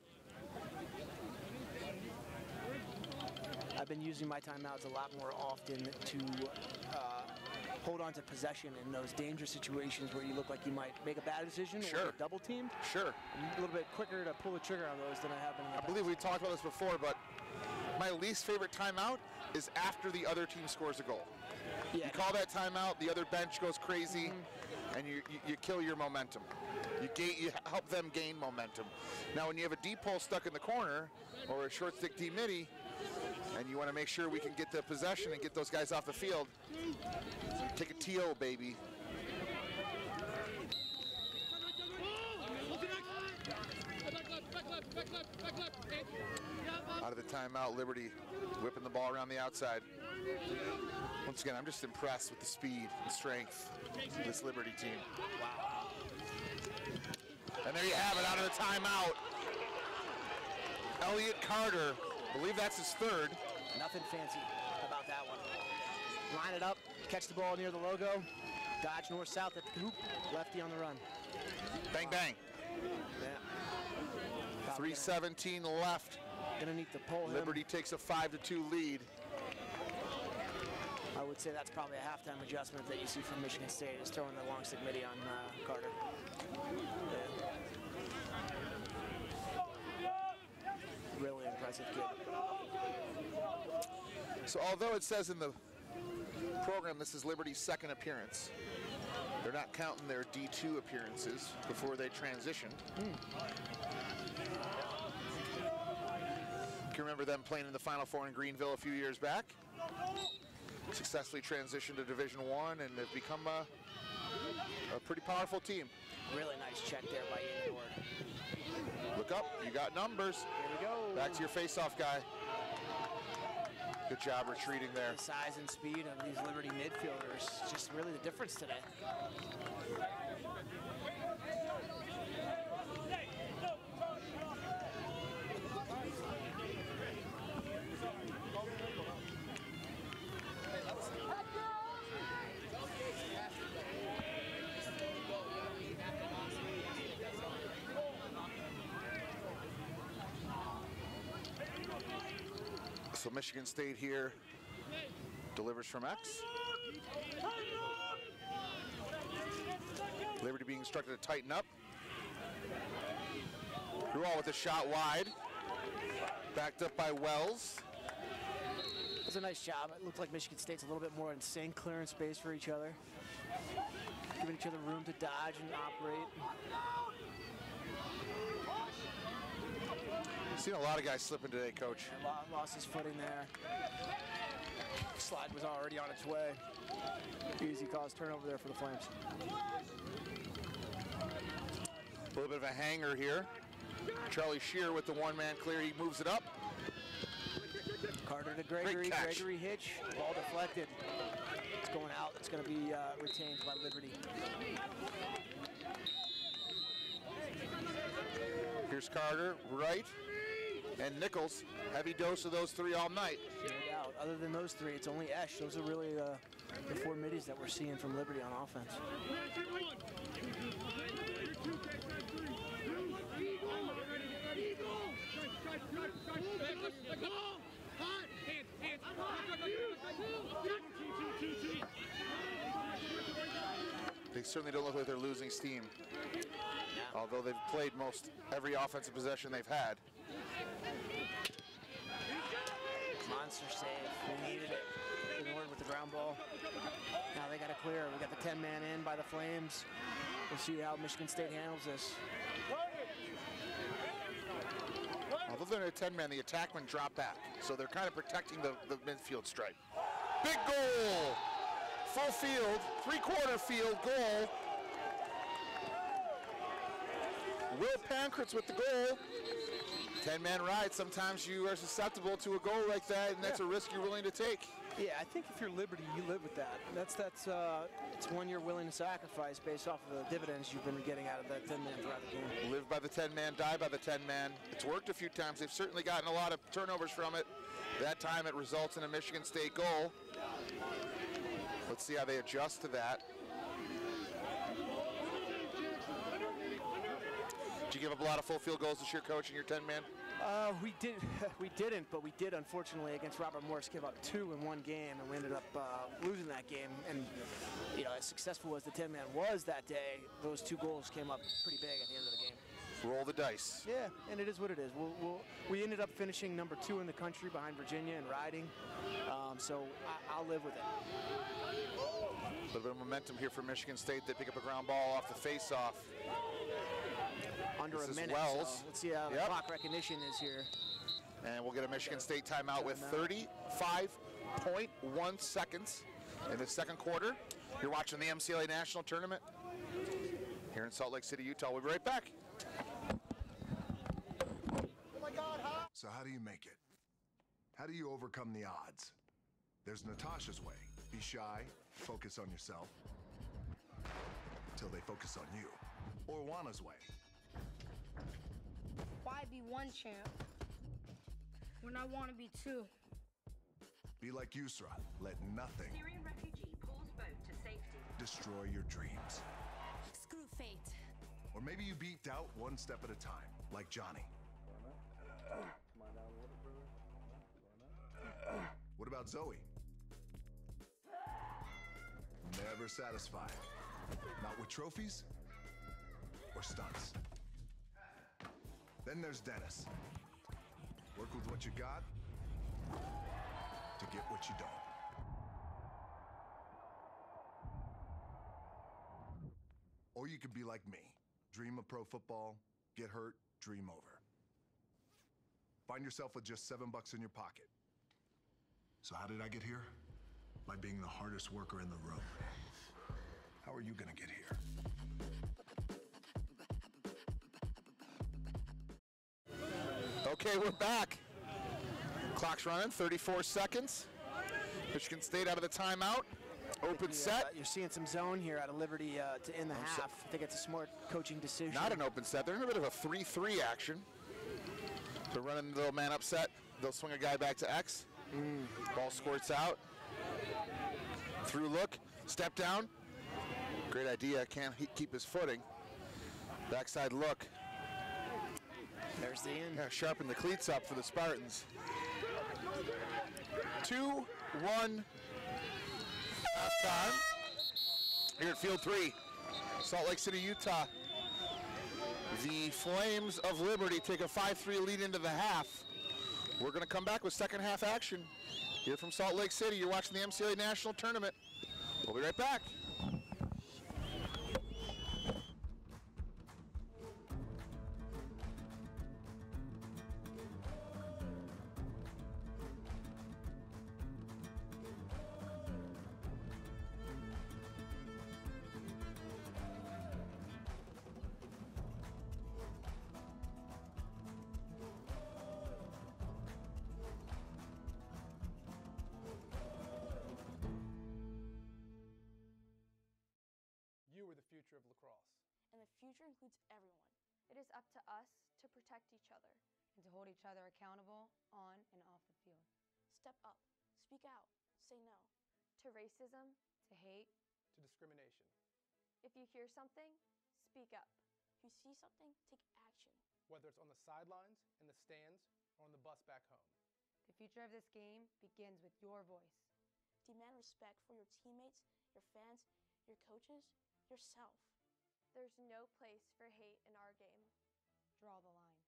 I've been using my timeouts a lot more often to uh, hold on to possession in those dangerous situations where you look like you might make a bad decision Sure. or get double teamed. Sure. I'm a little bit quicker to pull the trigger on those than I have been in the I past. believe we talked about this before, but my least favorite timeout is after the other team scores a goal. Yeah. You call that timeout, the other bench goes crazy, mm-hmm. and you, you you kill your momentum. You gain, you help them gain momentum. Now, when you have a deep pole stuck in the corner or a short stick D midi, and you want to make sure we can get the possession and get those guys off the field, take a T O, baby. Out of the timeout, Liberty whipping the ball around the outside. Once again, I'm just impressed with the speed and strength of this Liberty team. Wow. And there you have it, out of the timeout. Elliot Carter, I believe that's his third. Nothing fancy about that one. Line it up, catch the ball near the logo, dodge north-south at the hoop, lefty on the run. Bang, bang. Yeah. three seventeen left. Gonna need to pull him. Liberty takes a five to two lead. I would say that's probably a halftime adjustment that you see from Michigan State, is throwing the long stick midi on uh, Carter. Yeah. Really impressive kid. So although it says in the program this is Liberty's second appearance, they're not counting their D two appearances before they transitioned. Mm. You can remember them playing in the Final Four in Greenville a few years back. Successfully transitioned to Division One and have become a, a pretty powerful team. Really nice check there by Indoor. Look up, you got numbers. Here we go. Back to your face-off guy. Good job retreating there. The size and speed of these Liberty midfielders, just really the difference today. So Michigan State here delivers from X. Liberty being instructed to tighten up. Gruol with a shot wide. Backed up by Wells. It was a nice job. It looked like Michigan State's a little bit more in sync, clearing space for each other, giving each other room to dodge and operate. Seen a lot of guys slipping today, Coach. Lost his footing there. Slide was already on its way. Easy cause turnover there for the Flames. A little bit of a hanger here. Charlie Shear with the one-man clear. He moves it up. Carter to Gregory. Great catch. Gregory hitch. Ball deflected. It's going out. It's going to be uh, retained by Liberty. Here's Carter, right. And Nichols, heavy dose of those three all night. No doubt. Other than those three, it's only Esch. Those are really uh, the four middies that we're seeing from Liberty on offense. They certainly don't look like they're losing steam. Although they've played most every offensive possession they've had. Monster save. We needed it. Ignored with the ground ball. Now they got to clear. We got the ten man in by the Flames. We'll see how Michigan State handles this. Although they're a ten man, the attackmen drop back. So they're kind of protecting the, the midfield stripe. Big goal! Full field, three-quarter field goal. Will Pankratz with the goal. ten-man ride, sometimes you are susceptible to a goal like that, and that's Yeah. a risk you're willing to take. Yeah, I think if you're Liberty, you live with that. That's that's uh, it's one you're willing to sacrifice based off of the dividends you've been getting out of that ten-man throughout the game. Live by the ten-man, die by the ten-man. It's worked a few times. They've certainly gotten a lot of turnovers from it. That time it results in a Michigan State goal. Let's see how they adjust to that. Did you give up a lot of full field goals this year, Coach, in your ten-man? Uh, we did, we didn't, but we did unfortunately against Robert Morris give up two in one game, and we ended up uh, losing that game. And you know, as successful as the ten-man was that day, those two goals came up pretty big at the end of the game. Roll the dice. Yeah, and it is what it is. We'll, we'll, we ended up finishing number two in the country behind Virginia and riding, um, so I, I'll live with it. A little bit of momentum here for Michigan State. They pick up a ground ball off the face-off. Under This a is minute, Wells. so let's see how the Yep. clock recognition is here. And we'll get a Michigan State timeout with Timeout. thirty-five point one seconds in the second quarter. You're watching the M C L A National Tournament here in Salt Lake City, Utah. We'll be right back. So how do you make it? How do you overcome the odds? There's Natasha's way. Be shy, focus on yourself, till they focus on you. Or Juana's way. Why be one champ when I want to be two? Be like Yusra. Let nothing Syrian refugee pulls boat to safety. destroy your dreams. Screw fate. Or maybe you beat doubt one step at a time, like Johnny. What about Zoe? Never satisfied. Not with trophies or stunts. Then there's Dennis. Work with what you got to get what you don't. Or you could be like me. Dream of pro football, get hurt, dream over. Find yourself with just seven bucks in your pocket. So how did I get here? By being the hardest worker in the room. How are you gonna get here? Okay, we're back. Clock's running, thirty-four seconds. Michigan State out of the timeout. Open The, set. uh, you're seeing some zone here out of Liberty uh, to end the so- half. I think it's a smart coaching decision. Not an open set. They're in a bit of a three three action. So running the little man upset. They'll swing a guy back to X. Ball squirts out. Through look. Step down. Great idea. Can't he- keep his footing. Backside look. There's the end. Yeah, sharpen the cleats up for the Spartans. two one half time. Here at Field three, Salt Lake City, Utah. The Flames of Liberty take a five three lead into the half. We're going to come back with second half action here from Salt Lake City. You're watching the M C L A National Tournament. We'll be right back. You are the future of lacrosse. And the future includes everyone. It is up to us to protect each other. And to hold each other accountable on and off the field. Step up, speak out, say no to racism, To hate, To discrimination. if you hear something, speak up. If you see something, take action. Whether it's on the sidelines, in the stands, or on the bus back home. the future of this game begins with your voice. Demand respect for your teammates, your fans, your coaches, yourself. There's no place for hate in our game. Draw the line.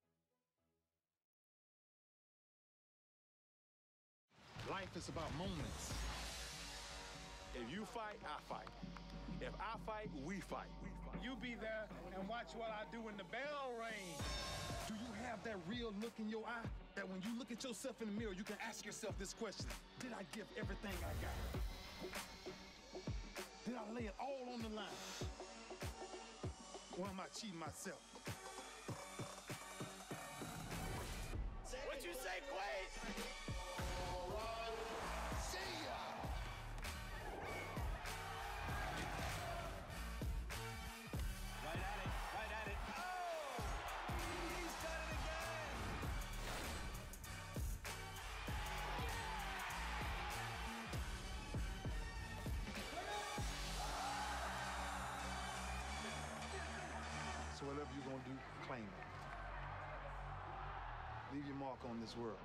Life is about moments. If you fight, I fight. If I fight, we fight. We fight. You be there and watch what I do when the bell rings. Do you have that real look in your eye that when you look at yourself in the mirror, you can ask yourself this question: did I give everything I got? Did I lay it all on the line? Or am I cheating myself? What'd you say, Quaid? See ya! Right at it, right at it. Oh! He's done it again! So whatever you're gonna do, claim it. Leave your mark on this world.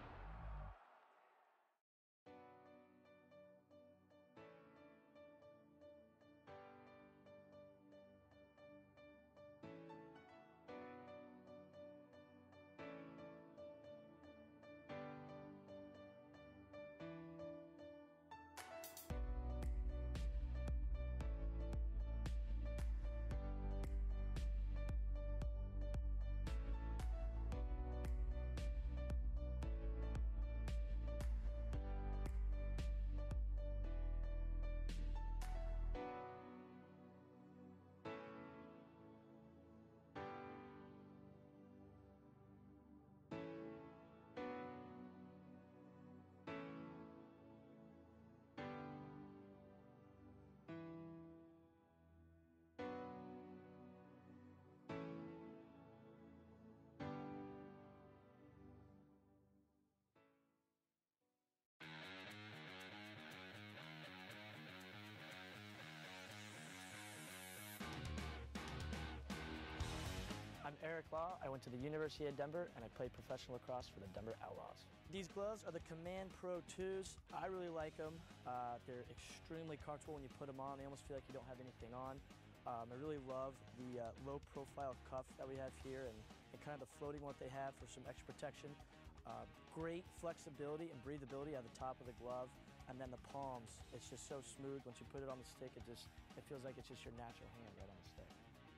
I'm Eric Law. I went to the University of Denver and I played professional lacrosse for the Denver Outlaws. These gloves are the Command Pro twos. I really like them. Uh, they're extremely comfortable when you put them on. They almost feel like you don't have anything on. Um, I really love the uh, low profile cuff that we have here and, and kind of the floating one they have for some extra protection. Uh, great flexibility and breathability at the top of the glove. And then the palms, it's just so smooth. Once you put it on the stick, it just it feels like it's just your natural hand right on the stick.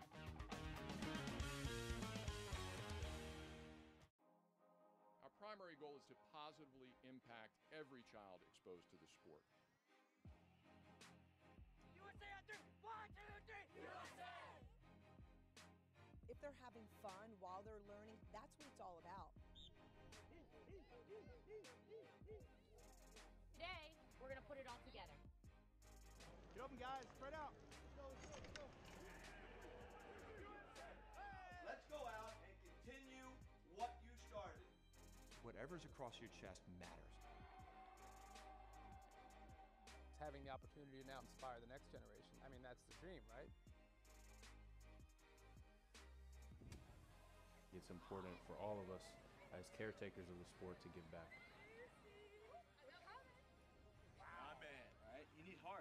Our primary goal is to positively impact every child exposed to the sport. U S A on three! One, two, three! U S A! If they're having fun while they're learning, that's what it's all about. Today, we're going to put it all together. Get open, guys. Spread out. Let's go out and continue what you started. Whatever's across your chest matters. It's having the opportunity to now inspire the next generation. I mean, that's the dream, right? It's important for all of us as caretakers of the sport to give back. My man, right? You need heart.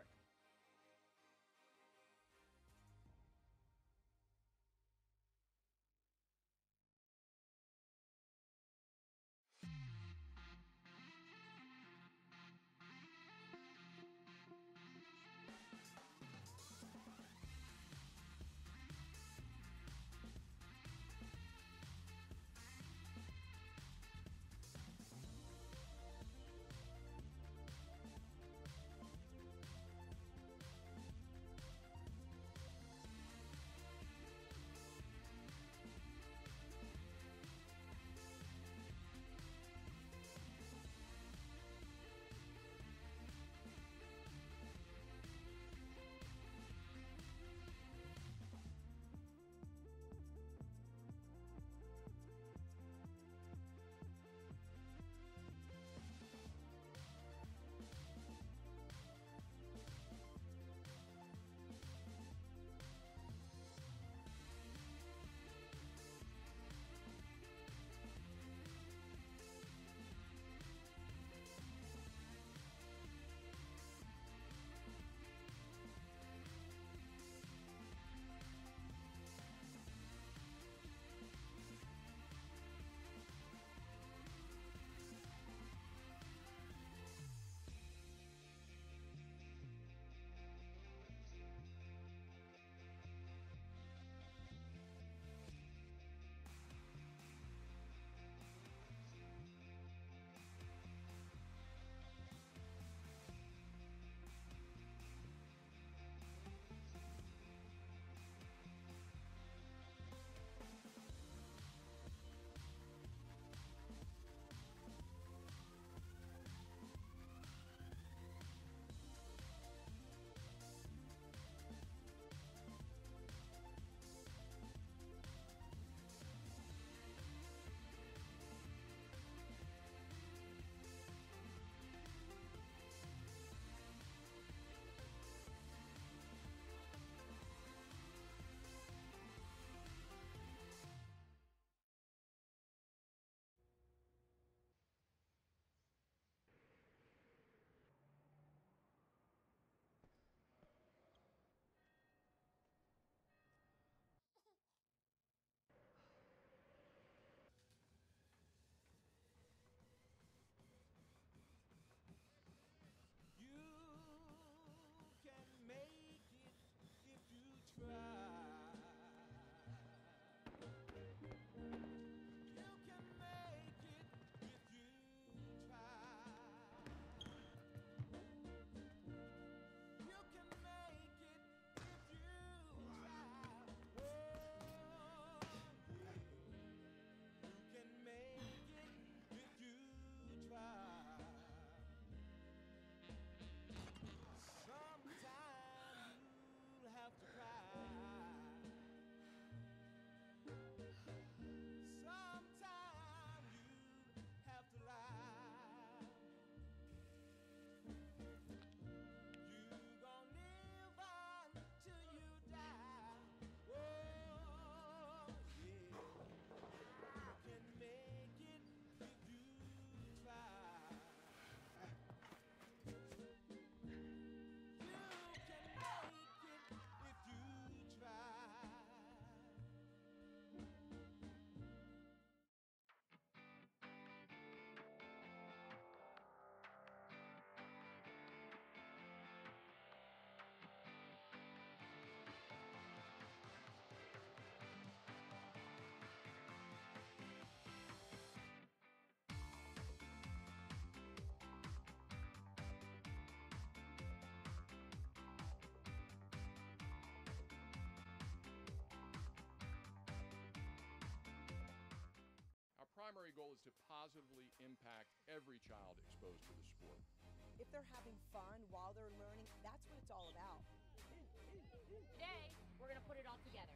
to positively impact every child exposed to the sport. If they're having fun while they're learning, that's what it's all about. Today, we're going to put it all together.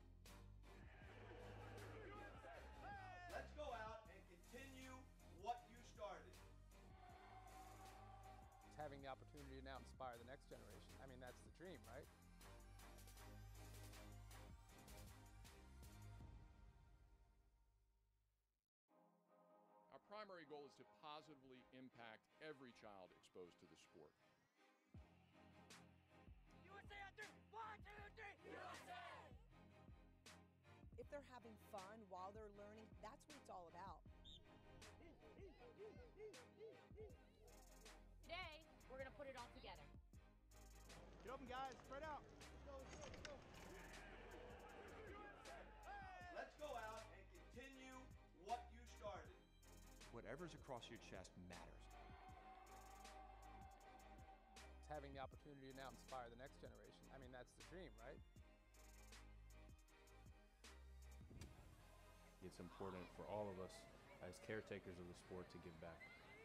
Let's go out and continue what you started. It's having the opportunity to now inspire the next generation. I mean, that's the dream, right? Our primary goal is to positively impact every child exposed to the sport. U S A on three. One, two, three. U S A! If they're having fun while they're learning, that's what it's all about. Today, we're going to put it all together. Get open, guys. Spread out. Go, go, go. Let's go out and continue what you started. Whatever's across your chest matters. It's having the opportunity to now inspire the next generation. I mean, that's the dream, right? It's important for all of us as caretakers of the sport to give back.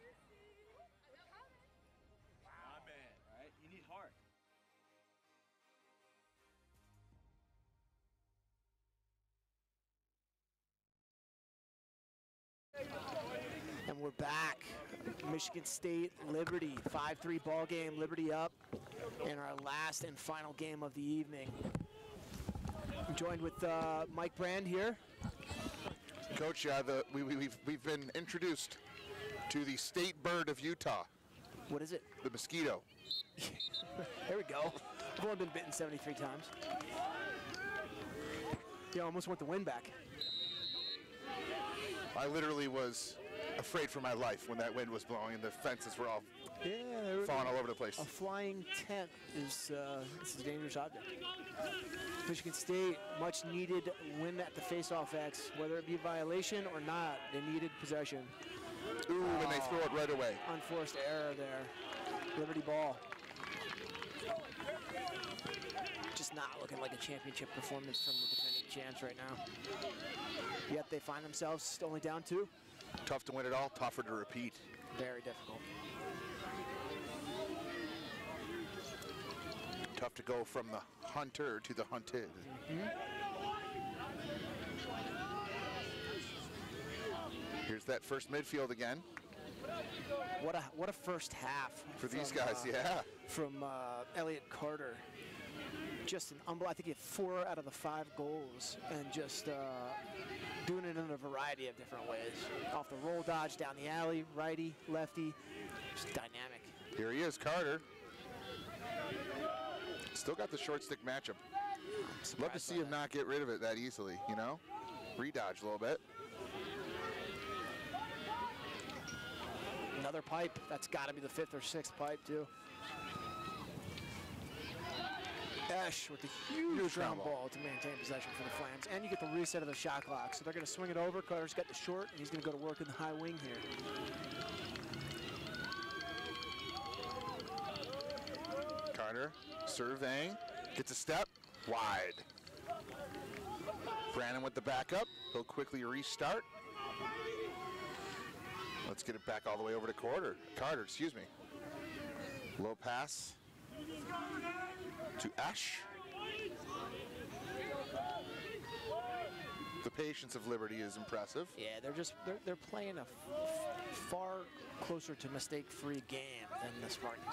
My man, right? You need heart. And we're back. Michigan State, Liberty, five three ball game, Liberty up in our last and final game of the evening. I'm joined with uh, Mike Brand here. Coach, uh, the, we, we, we've, we've been introduced to the state bird of Utah. What is it? The mosquito. There we go. I've only been bitten seventy-three times. You almost want the wind back. I literally was afraid for my life when that wind was blowing and the fences were all yeah, falling all over the place. A flying tent is, uh, is a dangerous object. Michigan State, much needed win at the face-off X, whether it be a violation or not, they needed possession. Ooh, uh, and they throw it right away. Unforced error there. Liberty ball. Just not looking like a championship performance from the defending champs right now. Yet they find themselves only down two. Tough to win it all, tougher to repeat. Very difficult. Tough to go from the hunter to the hunted. Mm-hmm. Here's that first midfield again. What a what a first half for from, these guys, uh, yeah. From uh, Elliott Carter, just an unbelievable. I think he had four out of the five goals, and just uh, doing it in a variety of different ways. Off the roll dodge, down the alley, righty, lefty, just dynamic. Here he is, Carter. Still got the short stick matchup. Love to see him not get rid of it that easily, you know? Redodge a little bit. Another pipe. That's got to be the fifth or sixth pipe, too. Esch with the huge, huge ground ball. ball to maintain possession for the Flames. And you get the reset of the shot clock. So they're going to swing it over. Carter's got the short, and he's going to go to work in the high wing here. Carter surveying, gets a step, wide. Brandon with the backup. He'll quickly restart. Let's get it back all the way over to Carter. Carter, excuse me. Low pass to Ash. The patience of Liberty is impressive. Yeah, they're just they're they're playing a f far closer to mistake-free game than the Spartans.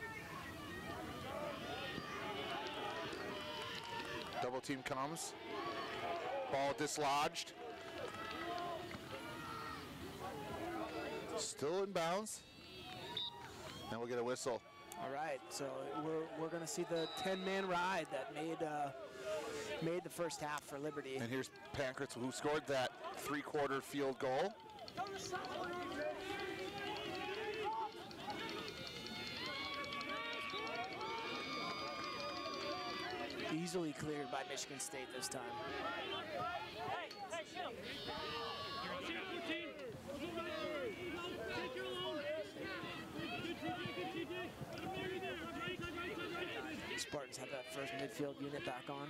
Double team comes. Ball dislodged. Still in bounds. And we'll get a whistle. All right, so we're, we're going to see the ten-man ride that made uh, made the first half for Liberty. And here's Pankratz, who scored that three-quarter field goal. Easily cleared by Michigan State this time. Spartans have that first midfield unit back on.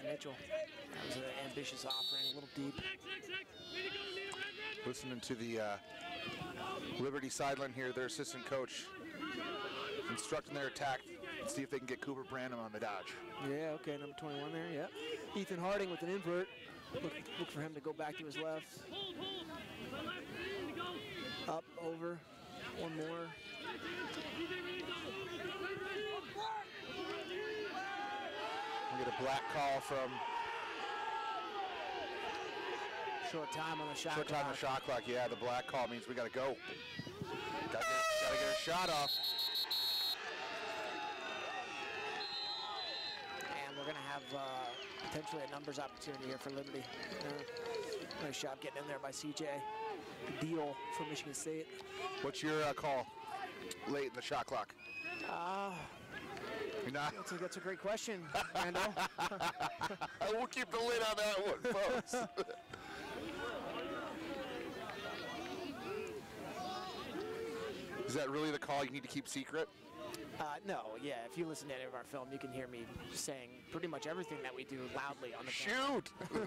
Mitchell. That was an ambitious offering, a little deep. Listening to the uh, Liberty sideline here, their assistant coach instructing their attack. See if they can get Cooper Branham on the dodge. Yeah, okay, number twenty-one there, yep. Ethan Harding with an invert. Look, look for him to go back to his left. Up, over, one more. We get a black call from... Short time on the shot Short clock. time on the shot clock, yeah, the black call means we gotta go. Gotta get, gotta get a shot off. And we're gonna have uh, potentially a numbers opportunity here for Liberty. Uh, nice job getting in there by C J. Deal for Michigan State. What's your uh, call late in the shot clock? Uh, You're not? That's a, that's a great question, Randall. We'll keep the lid on that one, folks. Is that really the call you need to keep secret? Uh, no, yeah, if you listen to any of our film, you can hear me saying pretty much everything that we do loudly on the Shoot!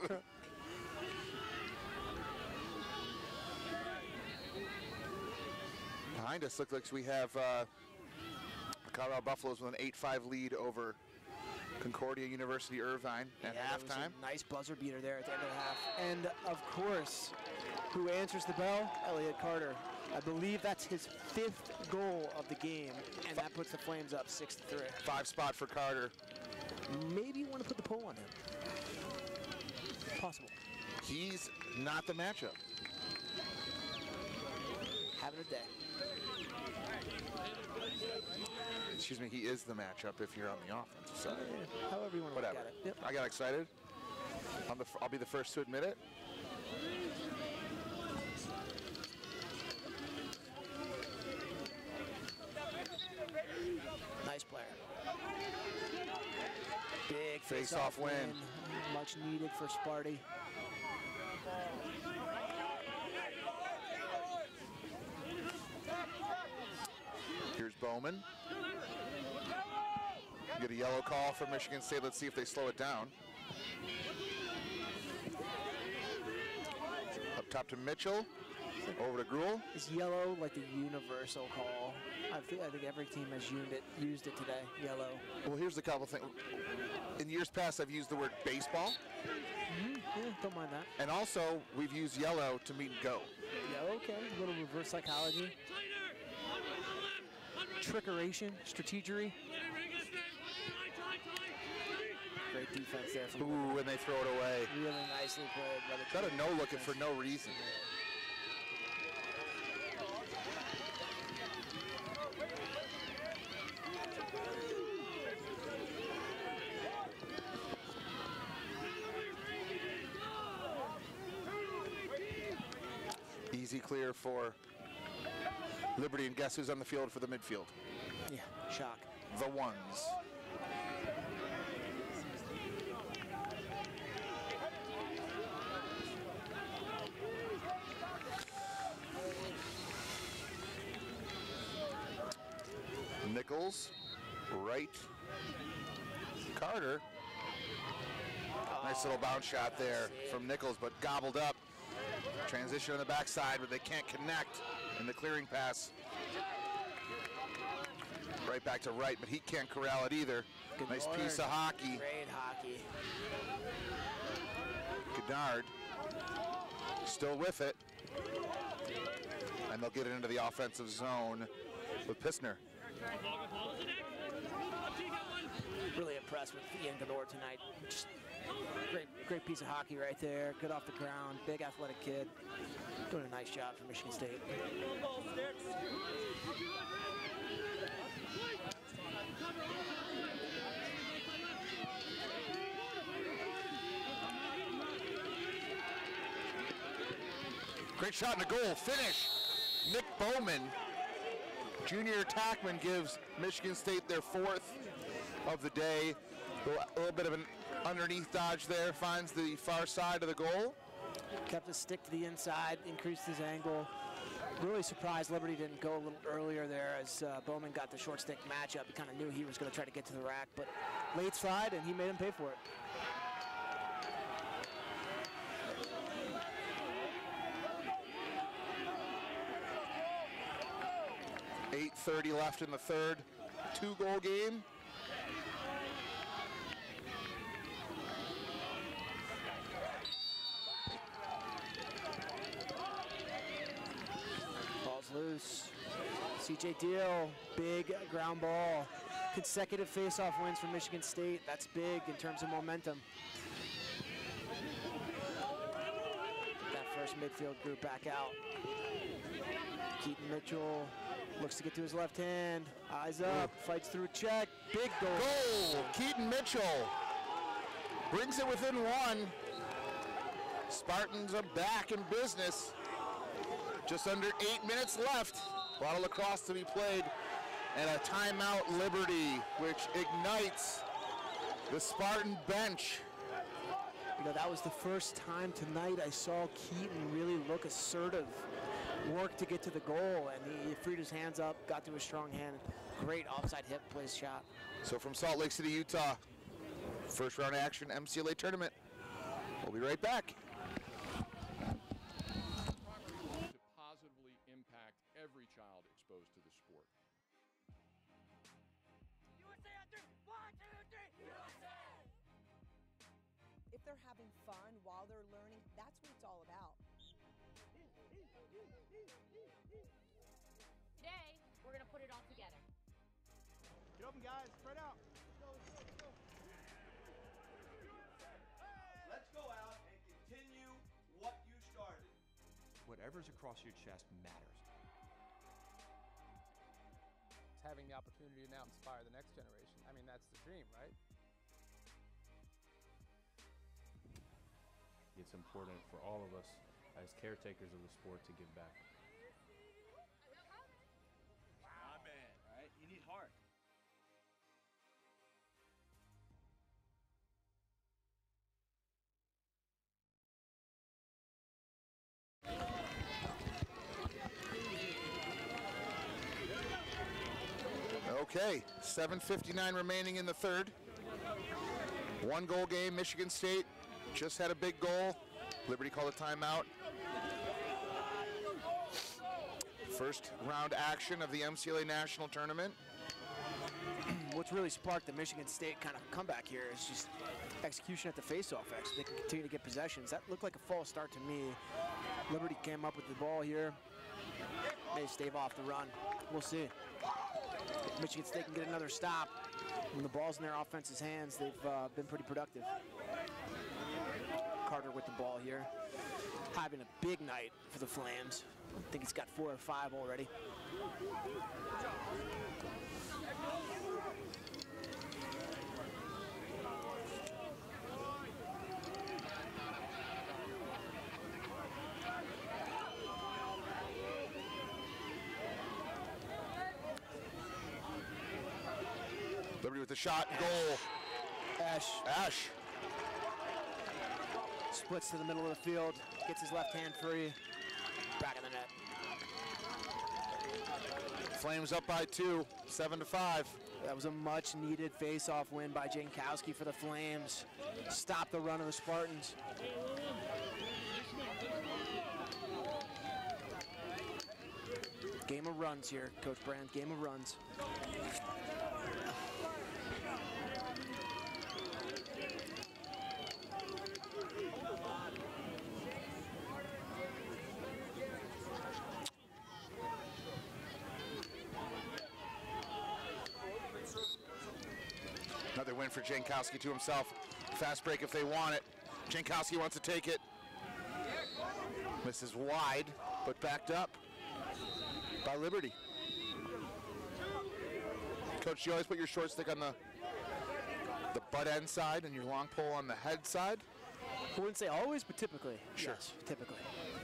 Behind us, looks like we have uh, Colorado Buffaloes with an eight five lead over Concordia University Irvine at yeah, halftime. That was a nice buzzer beater there at the end of the half. And, of course, who answers the bell? Elliott Carter. I believe that's his fifth goal of the game, and that puts the Flames up six to three. Five spot for Carter. Maybe you want to put the pull on him. Possible. He's not the matchup. Having a day. Excuse me, he is the matchup if you're on the offensive side. Yeah, however you want to Whatever. look at it. Yep. I got excited. I'm the, f- I'll be the first to admit it. Nice player. Big face-off win. win. Much needed for Sparty. Here's Bowman. Get a yellow call from Michigan State. Let's see if they slow it down. Up top to Mitchell. Over to Gruel. Is yellow like the universal call? I think, I think every team has used it, used it today, yellow. Well, here's the couple things. In years past, I've used the word baseball. Mm-hmm. Yeah, don't mind that. And also, we've used yellow to mean go. Yeah, okay. A little reverse psychology. Trickeration, strategery. Great defense there from Ooh, and they throw it away. Really nicely played by the Got a no looking for no reason. Easy clear for Liberty, and guess who's on the field for the midfield? Yeah, shock. The ones. Nichols, right. Carter. Nice little bounce shot there from Nichols, but gobbled up. Transition on the backside, but they can't connect in the clearing pass. Right back to right, but he can't corral it either. Good nice Lord. piece of hockey. Great hockey. Goddard still with it. And they'll get it into the offensive zone with Pissner. Really impressed with Ian Goddard tonight. Just great, great piece of hockey right there. Good off the ground. Big athletic kid. Doing a nice job for Michigan State. Great shot in the goal. Finish. Nick Bowman, junior attackman, gives Michigan State their fourth of the day. A little bit of an underneath dodge there. Finds the far side of the goal. Kept his stick to the inside, increased his angle. Really surprised Liberty didn't go a little earlier there as uh, Bowman got the short stick matchup. He kind of knew he was going to try to get to the rack, but late slide, and he made him pay for it. eight thirty left in the third. Two-goal game. Ball's loose. C J Deal, big ground ball. Consecutive face-off wins for Michigan State. That's big in terms of momentum. That first midfield group back out. Keaton Mitchell looks to get to his left hand. Eyes up, fights through check. Big goal. Goal! Keaton Mitchell brings it within one. Spartans are back in business. Just under eight minutes left. A lot of lacrosse to be played. And a timeout Liberty, which ignites the Spartan bench. You know, that was the first time tonight I saw Keaton really look assertive, work to get to the goal, and he, he freed his hands up, got to a strong hand. Great offside hip place shot. So from Salt Lake City, Utah, first round action M C L A tournament. We'll be right back. To positively impact every child exposed to the sport. If they're having fun while they're learning, that's what it's all about. Today, we're going to put it all together. Get open, guys. Spread out. Let's go, let's go, let's go. Let's go out and continue what you started. Whatever's across your chest matters. It's having the opportunity to now inspire the next generation. I mean, that's the dream, right? It's important for all of us as caretakers of the sport to give back. My man, all right? You need heart. Okay, seven fifty-nine remaining in the third. One goal game, Michigan State just had a big goal. Liberty called a timeout. First round action of the M C L A National Tournament. What's really sparked the Michigan State kind of comeback here is just execution at the faceoff X. They can continue to get possessions. That looked like a false start to me. Liberty came up with the ball here. May stave off the run. We'll see. If Michigan State can get another stop, when the ball's in their offense's hands, they've uh, been pretty productive. Carter with the ball here. Having a big night for the Flames. I think he's got four or five already. Liberty with the shot, goal. Ash. Ash. Splits to the middle of the field, gets his left hand free, back in the net. Flames up by two, seven to five. That was a much needed face-off win by Jankowski for the Flames. Stop the run of the Spartans. Game of runs here, Coach Brand, game of runs. Another win for Jankowski to himself. Fast break if they want it. Jankowski wants to take it. Misses wide, but backed up by Liberty. Coach, do you always put your short stick on the the butt end side and your long pole on the head side? I wouldn't say always, but typically. Sure. Yes, typically.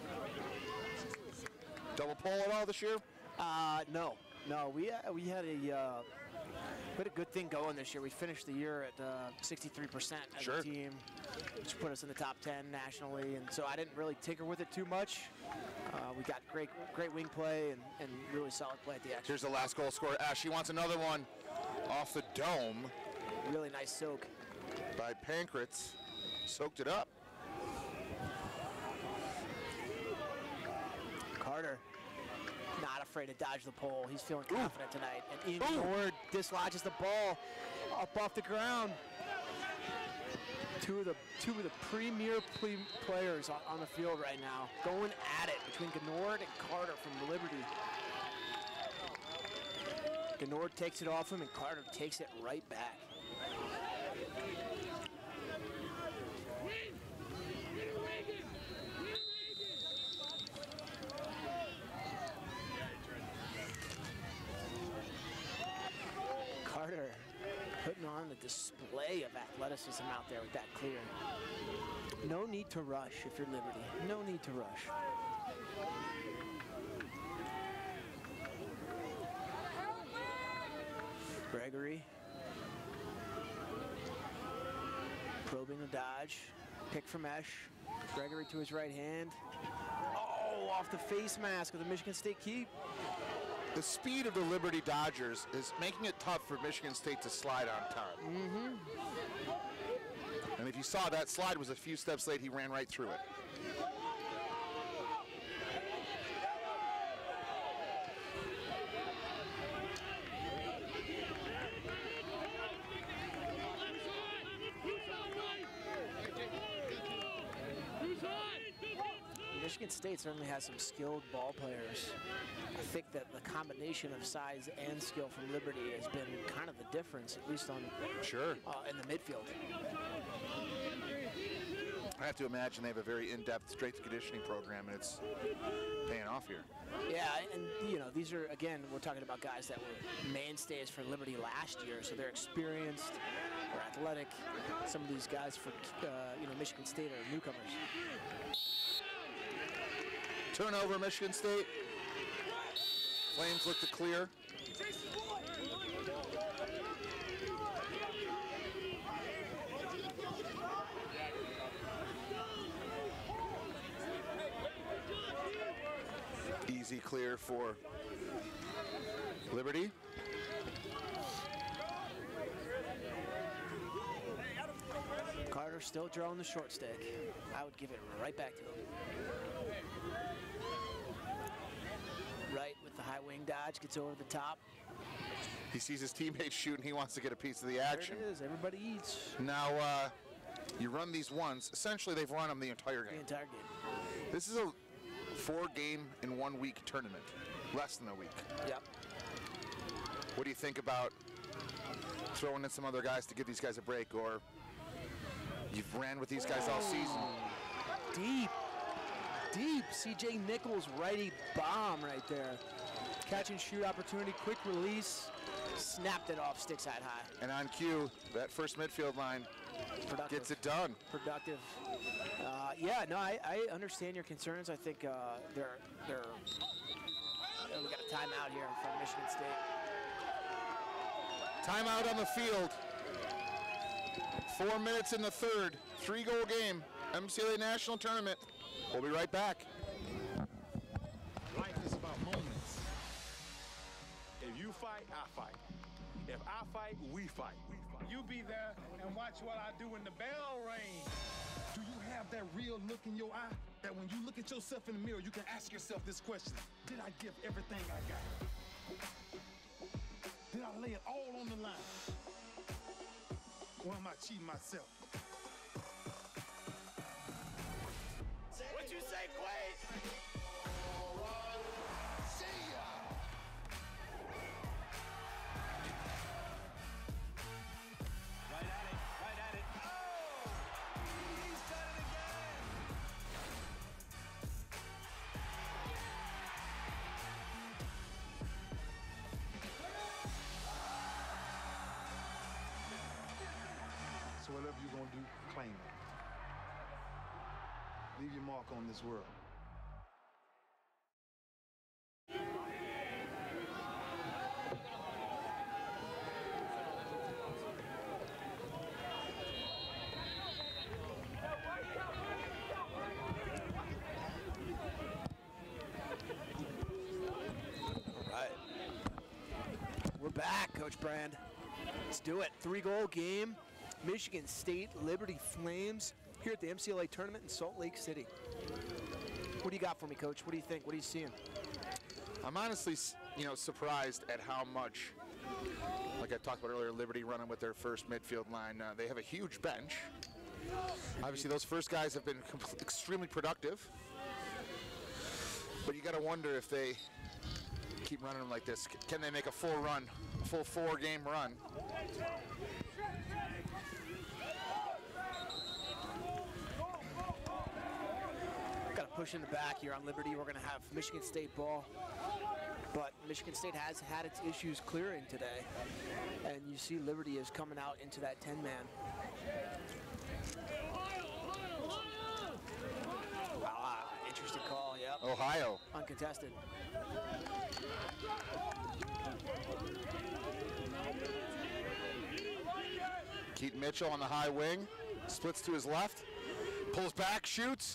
Double pole at all this year? Uh, no, no. We uh, we had a uh, we had a good thing going this year. We finished the year at uh, sixty-three percent as Sure. a team, which put us in the top ten nationally. And so I didn't really tinker with it too much. Uh, we got great great wing play and, and really solid play at the X. Here's the last goal scorer. Ash, he wants another one off the dome. Really nice soak. By Pankratz. Soaked it up. Carter, not afraid to dodge the pole. He's feeling confident Ooh. tonight. And Ian Nord dislodges the ball up off the ground. Two of the two of the premier ple players on, on the field right now, going at it between Gnord and Carter from Liberty. Gnord takes it off him, and Carter takes it right back. Carter putting on the display of athleticism out there with that clear. No need to rush if you're Liberty. No need to rush. Gregory probing the dodge. Pick from Esch. Gregory to his right hand. Oh, off the face mask of the Michigan State keep. The speed of the Liberty Dodgers is making it tough for Michigan State to slide on time. Mm-hmm. And if you saw, that slide was a few steps late, he ran right through it. Michigan State certainly has some skilled ball players. I think that the combination of size and skill from Liberty has been kind of the difference, at least on sure uh, in the midfield. I have to imagine they have a very in-depth strength and conditioning program, and it's paying off here. Yeah, and you know, these are, again, we're talking about guys that were mainstays for Liberty last year, so they're experienced, they're athletic. Some of these guys for uh, you know, Michigan State are newcomers. Turnover, Michigan State. Flames look to clear. Easy clear for Liberty. Carter still drawing the short stick. I would give it right back to him. Right with the high wing dodge, gets over the top. He sees his teammates shoot and he wants to get a piece of the action. There it is, everybody eats. Now, uh, you run these once. Essentially, they've run them the entire game. The entire game. This is a four game in one week tournament. Less than a week. Yep. What do you think about throwing in some other guys to give these guys a break, or you've ran with these guys all season? Deep. Deep. C J Nichols righty bomb right there. Catch and shoot opportunity, quick release, snapped it off stick side high. And on cue, that first midfield line Productive. gets it done. Productive. Uh, yeah, no, I, I understand your concerns. I think uh, they're they're. Uh, we got a timeout here from Michigan State. Timeout on the field. Four minutes in the third. Three-goal game. M C L A National Tournament. We'll be right back. Life is about moments. If you fight, I fight. If I fight, we fight. We fight. You be there and watch what I do when the bell rings. Do you have that real look in your eye that when you look at yourself in the mirror, you can ask yourself this question: did I give everything I got? Did I lay it all on the line? Or am I cheating myself? What you say, Quaid? See ya! Right at it, right at it. Oh! He's done it again! So whatever you're gonna do, claim it. Leave your mark on this world. All right. We're back, Coach Brand. Let's do it. Three-goal game. Michigan State Liberty Flames here at the M C L A tournament in Salt Lake City. What do you got for me, Coach? What do you think? What are you seeing? I'm honestly, you know, surprised at how much, like I talked about earlier, Liberty running with their first midfield line. Uh, they have a huge bench. Obviously, those first guys have been extremely productive. But you got to wonder if they keep running them like this. Can they make a full run, a full four-game run? Got to push in the back here on Liberty. We're going to have Michigan State ball. But Michigan State has had its issues clearing today. And you see Liberty is coming out into that ten-man. Ah, interesting call, yep. Ohio. Uncontested. Keaton Mitchell on the high wing. Splits to his left. Pulls back, shoots.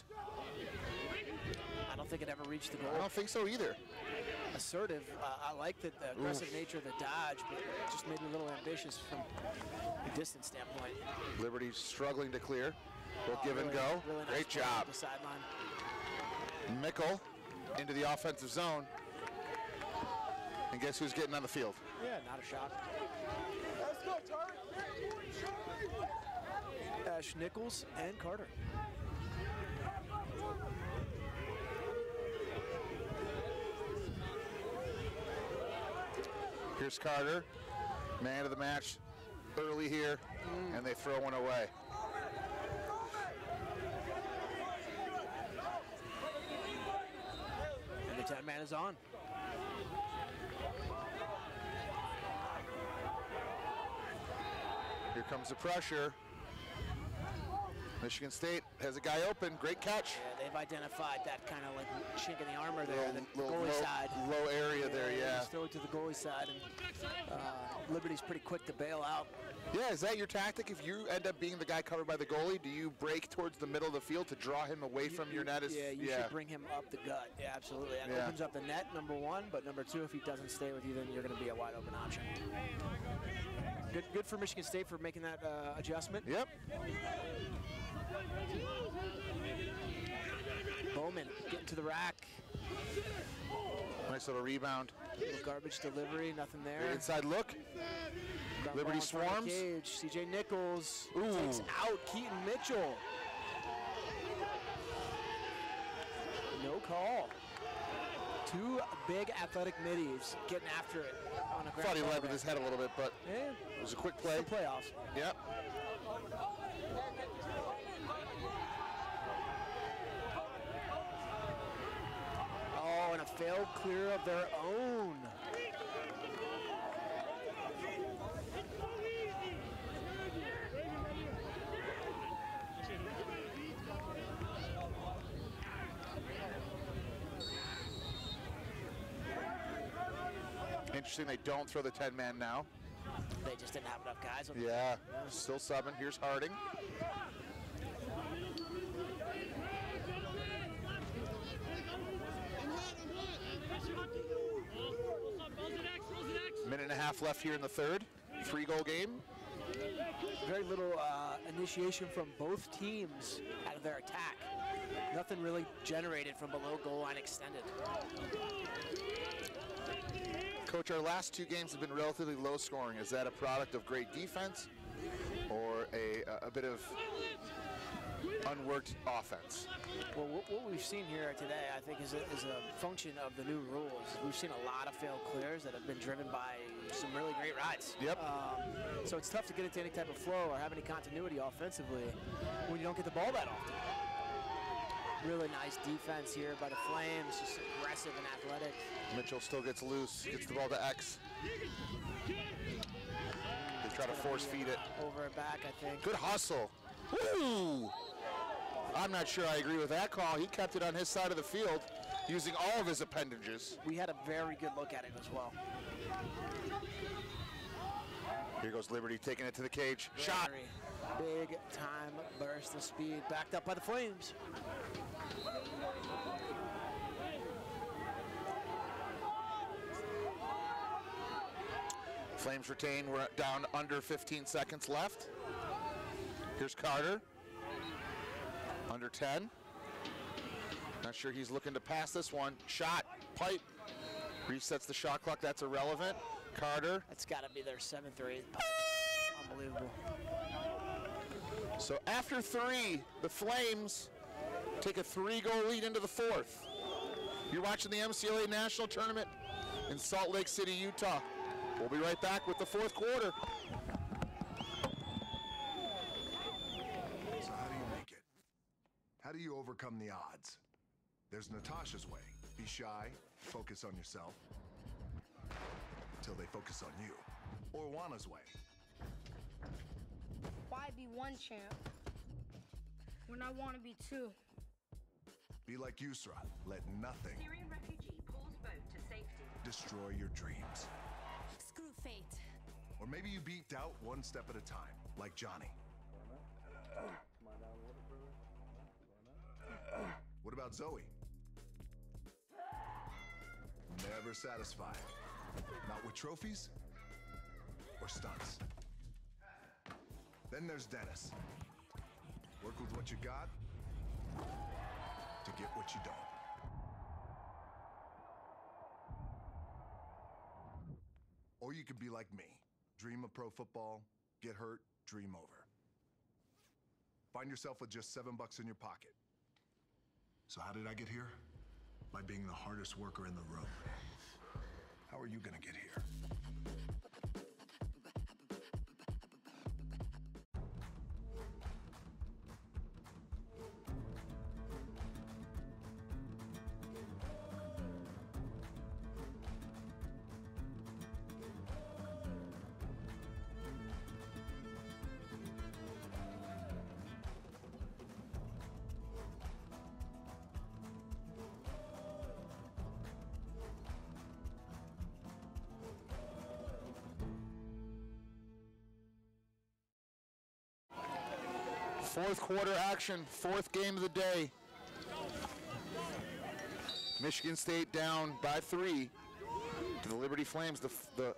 I don't think it ever reached the goal. I don't think so either. Assertive. Uh, I like the, the aggressive Oof. nature of the dodge, but it just made me a little ambitious from a distance standpoint. Liberty struggling to clear. We'll oh, give really, and go. Really nice Great job. The sideline. Mickle into the offensive zone. And guess who's getting on the field? Yeah, not a shock. Let's go, Tart. Ash Nichols and Carter. Here's Carter, man of the match early here, mm. and they throw one away. And the ten-man is on. Here comes the pressure. Michigan State has a guy open. Great catch. Yeah, they've identified that kind of like chink in the armor there, little, the little goalie low, side. Low area yeah, there, yeah. Just throw it to the goalie side, and uh, Liberty's pretty quick to bail out. Yeah, is that your tactic? If you end up being the guy covered by the goalie, do you break towards the middle of the field to draw him away you, from you, your net? As, yeah, you yeah. should bring him up the gut. Yeah, absolutely. And yeah. opens up the net, number one, but number two, if he doesn't stay with you, then you're going to be a wide open option. Good, good for Michigan State for making that uh, adjustment. Yep. Bowman getting to the rack. Nice little rebound. Little garbage delivery, nothing there. Good inside look. Ground Liberty swarms. Cage. C J Nichols Ooh. takes out Keaton Mitchell. No call. Two big athletic middies getting after it on a ground. Thought he led with his head a little bit, but yeah. it was a quick play. It's the playoffs. Yep. Oh, and a failed clear of their own. Interesting, they don't throw the ten-man now. They just didn't have enough guys. On yeah, the still subbing. Here's Harding. Minute and a half left here in the third. Three-goal game. Very little uh, initiation from both teams out of their attack. Nothing really generated from below goal line extended. Coach, our last two games have been relatively low scoring. Is that a product of great defense or a, a bit of unworked offense? Well, what, what we've seen here today, I think, is a, is a function of the new rules. We've seen a lot of failed clears that have been driven by some really great rides. Yep. Um, so it's tough to get into any type of flow or have any continuity offensively when you don't get the ball that often. Really nice defense here by the Flames, just aggressive and athletic. Mitchell still gets loose, gets the ball to X. They try to force feed it. Over and back, I think. Good hustle. Woo! I'm not sure I agree with that call. He kept it on his side of the field using all of his appendages. We had a very good look at it as well. Here goes Liberty taking it to the cage. Very Shot. Big time burst of speed, backed up by the Flames. Flames retain. We're down under fifteen seconds left. Here's Carter. Under ten. Not sure he's looking to pass this one. Shot. Pipe. Resets the shot clock. That's irrelevant. Carter. That's got to be their seventh or eighth. Unbelievable. So after three, the Flames take a three-goal lead into the fourth. You're watching the M C L A National Tournament in Salt Lake City, Utah. We'll be right back with the fourth quarter. So how do you make it? How do you overcome the odds? There's Natasha's way. Be shy, focus on yourself, until they focus on you. Or Juana's way. Why be one champ when I want to be two? Be like Yusra. Let nothing Syrian refugee pulls boat to safety. destroy your dreams. Screw fate. Or maybe you beat doubt one step at a time, like Johnny. What about Zoe? Never satisfied. Not with trophies or stunts. Then there's Dennis. Work with what you got to get what you don't. Or you could be like me. Dream of pro football, get hurt, dream over. Find yourself with just seven bucks in your pocket. So how did I get here? By being the hardest worker in the room. How are you gonna get here? Fourth quarter action, fourth game of the day. Michigan State down by three to the Liberty Flames, the, the,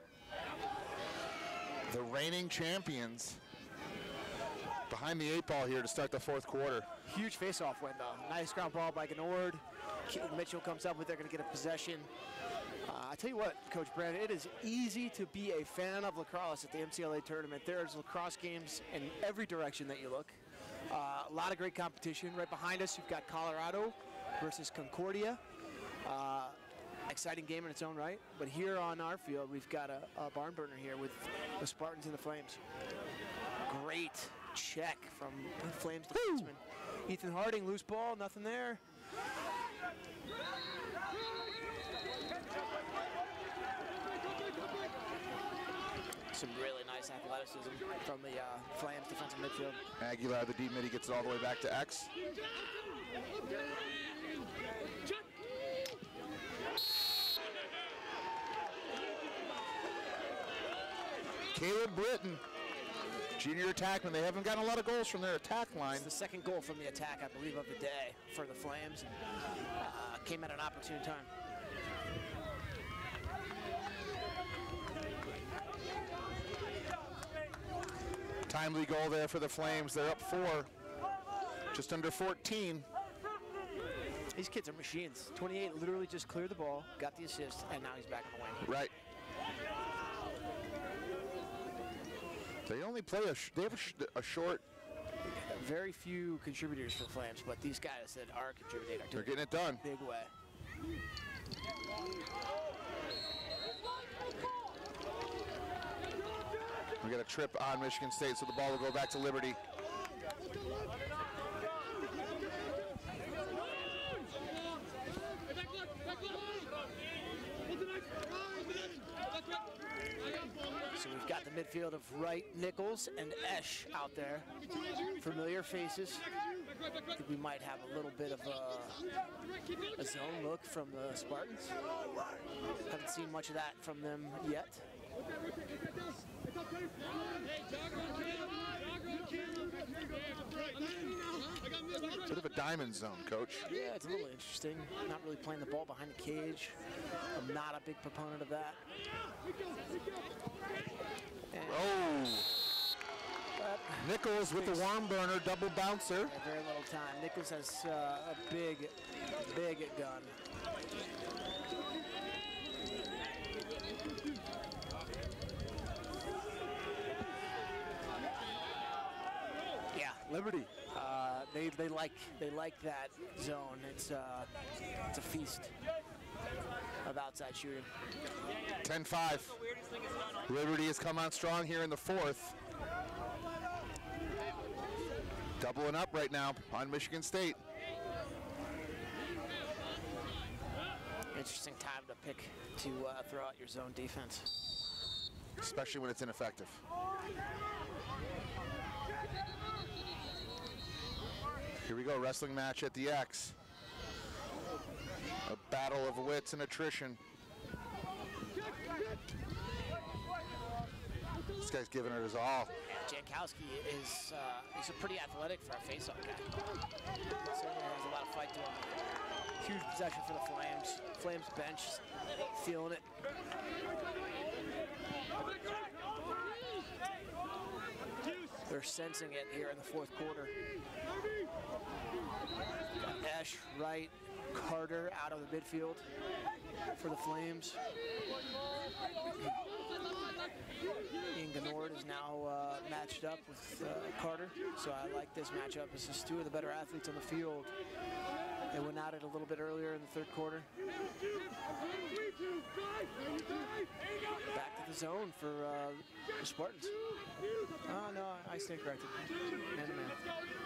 the reigning champions. Behind the eight ball here to start the fourth quarter. Huge face-off win, though. Nice ground ball by Gennord. Keaton Mitchell comes up with, they're going to get a possession. Uh, I tell you what, Coach Brandon, it is easy to be a fan of lacrosse at the M C L A tournament. There's lacrosse games in every direction that you look. Uh, a lot of great competition. Right behind us, you've got Colorado versus Concordia. Uh, exciting game in its own right. But here on our field, we've got a, a barn burner here with the Spartans and the Flames. Great check from the Flames defenseman. Ethan Harding, loose ball, nothing there. Some really nice athleticism from the uh, Flames defensive midfield. Aguilar, the D mid, he gets it all the way back to X. Caleb Britton, junior attackman. They haven't gotten a lot of goals from their attack line. It's the second goal from the attack, I believe, of the day for the Flames. Uh, came at an opportune time. Timely goal there for the Flames. They're up four, just under fourteen. These kids are machines. twenty-eight literally just cleared the ball, got the assist, and now he's back on the wing. Right. They only play a, sh they have a, sh a short. Very few contributors for the Flames, but these guys that are contributing are They're getting it done. Big way. We got a trip on Michigan State, so the ball will go back to Liberty. So we've got the midfield of Wright, Nichols, and Esch out there. Familiar faces. I think we might have a little bit of a, a zone look from the Spartans. Haven't seen much of that from them yet. Bit of a diamond zone, Coach. Yeah, it's a little interesting. Not really playing the ball behind the cage. I'm not a big proponent of that. And oh! Nichols with the warm burner, double bouncer. Yeah, very little time. Nichols has uh, a big, big gun. they, they like they like that zone. It's uh, it's a feast of outside shooting. ten five. Liberty has come on strong here in the fourth. Doubling up right now on Michigan State. Interesting time to pick to uh, throw out your zone defense. Especially when it's ineffective. Here we go, wrestling match at the X. A battle of wits and attrition. This guy's giving it his all. Yeah, Jankowski is uh, he's a pretty athletic for a face-off guy. Certainly has a lot of fight to him. Huge possession for the Flames. Flames bench, feeling it. They're sensing it here in the fourth quarter. Got Esch, Wright, Carter out of the midfield for the Flames. Ian Gennord is now uh, matched up with uh, Carter, so I like this matchup. This is two of the better athletes on the field. They went at it a little bit earlier in the third quarter. Back to the zone for uh, the Spartans. Oh, no, I stand corrected. Man to man.